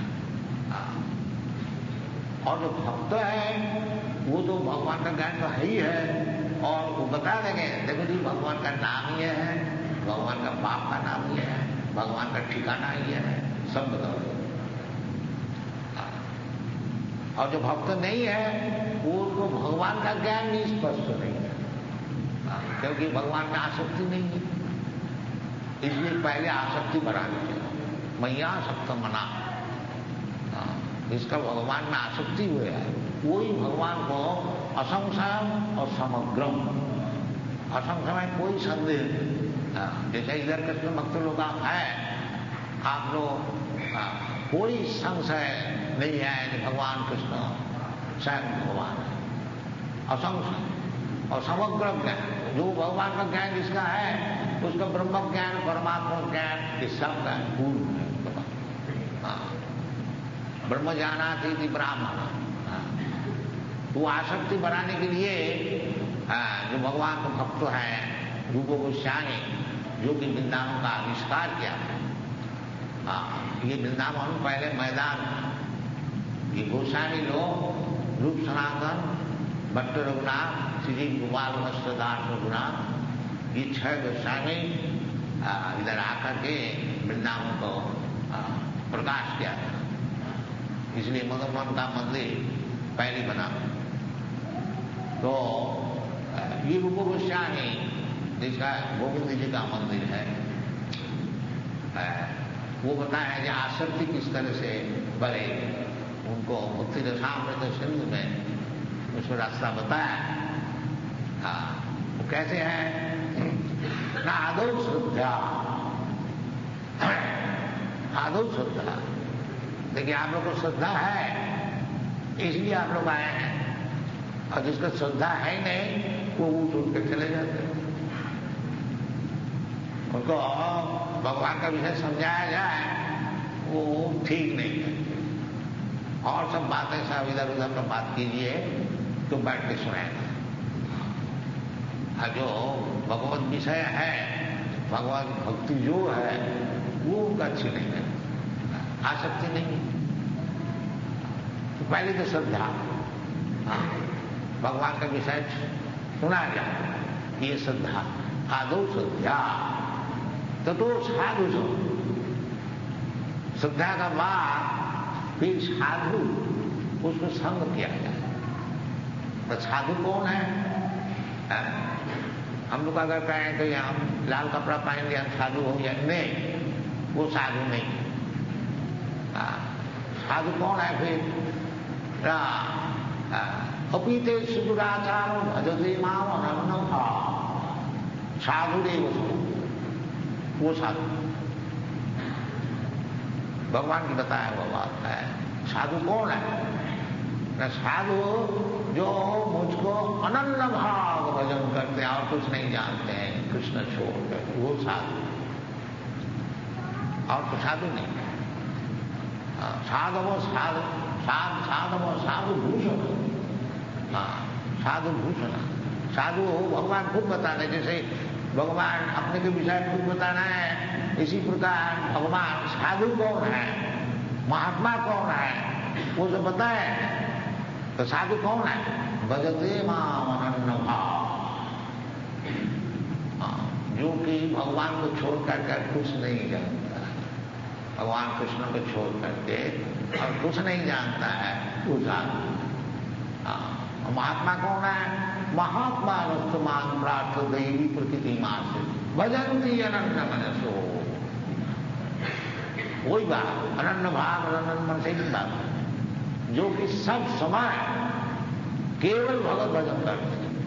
और जो भक्त है वो तो भगवान का ज्ञान तो है ही है, और वो बता देंगे देखो जी भगवान का नाम ये है, भगवान का बाप का नाम ये है, भगवान का ठिकाना ये है, सब बताओ। और जो भक्त नहीं है वो तो भगवान का ज्ञान भी स्पष्ट नहीं है, क्योंकि भगवान में आसक्ति नहीं है। इसलिए पहले आसक्ति बढ़ानी चाहिए। मैया आसक्त मना, इसका भगवान में आसक्ति हुए है, कोई भगवान को असंशय और समग्रम, असंशय में कोई संदेह नहीं। जैसे इधर कृष्ण भक्त लोग आप है, आप लोग कोई संशय नहीं है कि भगवान कृष्ण स्वयं भगवान है, असंशय और समग्र ज्ञान। जो भगवान का ज्ञान जिसका है उसका ब्रह्म ज्ञान, परमात्मा ज्ञान, इस सब का पूर्ण है। ब्रह्म जानाति इति ब्राह्मण। तो आसक्ति बढ़ाने के लिए जो भगवान का भक्त है रूप गोस्वामी, जो कि वृंदावन का आविष्कार किया है। ये वृंदावन पहले मैदान, ये गोस्वामी लोग रूप सनातन, भट्ट रघुनाथ, श्री गोपाल दास रघुनाथ, ये छह गोस्वामी इधर आकर के वृंदावन को प्रकाश किया था। इसलिए मदन का मंदिर पहले बना। तो ये रूप गोस्वामी जिसका गोविंद जी का मंदिर है, वो बताया कि आसक्ति किस तरह से बढ़े, उनको मुक्ति रसामृत सिंधु में उसको रास्ता बताया। हाँ, वो कैसे है ना, आदौ श्रद्धा, आदौ श्रद्धा। देखिए आप लोग को श्रद्धा है इसलिए आप लोग आए हैं, और जिसका श्रद्धा है नहीं वो ऊँट उठ के चले जाते हैं। उनको भगवान का विषय समझाया जाए वो ठीक नहीं है, और सब बातें सब इधर उधर पर बात कीजिए तो बैठ के सुनाएगा। जो भगवत विषय है, भगवत भक्ति जो है वो उनका अच्छी नहीं है, आसक्ति नहीं है। तो पहले तो श्रद्धा, भगवान का विषय सुना जाए, ये श्रद्धा, आदौ श्रद्धा, तो तो साधु सो श्रद्धा का बाद फिर साधु, उसको संग किया जाए। तो साधु कौन है? आ? हम लोग अगर कहें कि हम लाल कपड़ा पहन लिया हम साधु हो गया, नहीं, वो साधु नहीं। आ? साधु कौन है फिर? अपीते सुदुराचार भजते माम अनन्नम था, साधु देव वो साधु। भगवान की बताया हुआ बात है। साधु कौन है? न साधु जो मुझको अनन्य भाव भजन करते हैं और कुछ नहीं जानते हैं, कृष्ण छोड़ कर, वो साधु। और तो साधु नहीं। साधव साधु साधु साधव साधु भूषण, साधु भूषण, साधु भगवान खुद बताने, जैसे भगवान अपने के विषय खुद बताना है इसी प्रकार भगवान साधु कौन है, महात्मा कौन है, वो जो बताए। तो साधु कौन है? भजते माम अनन्य भाव, जो कि भगवान को छोड़ करके कुछ नहीं जानता है, भगवान कृष्ण को छोड़ करके और कुछ नहीं जानता है, वो साधु। महात्मा कौन है? महात्मा वस्तुमान प्रार्थ देवी प्रकृति मास भजंती अनन्य मनसो। वही बात, अनन्य भाव अनन्य मन से बात, जो कि सब समय केवल भगवत भजन करते हैं,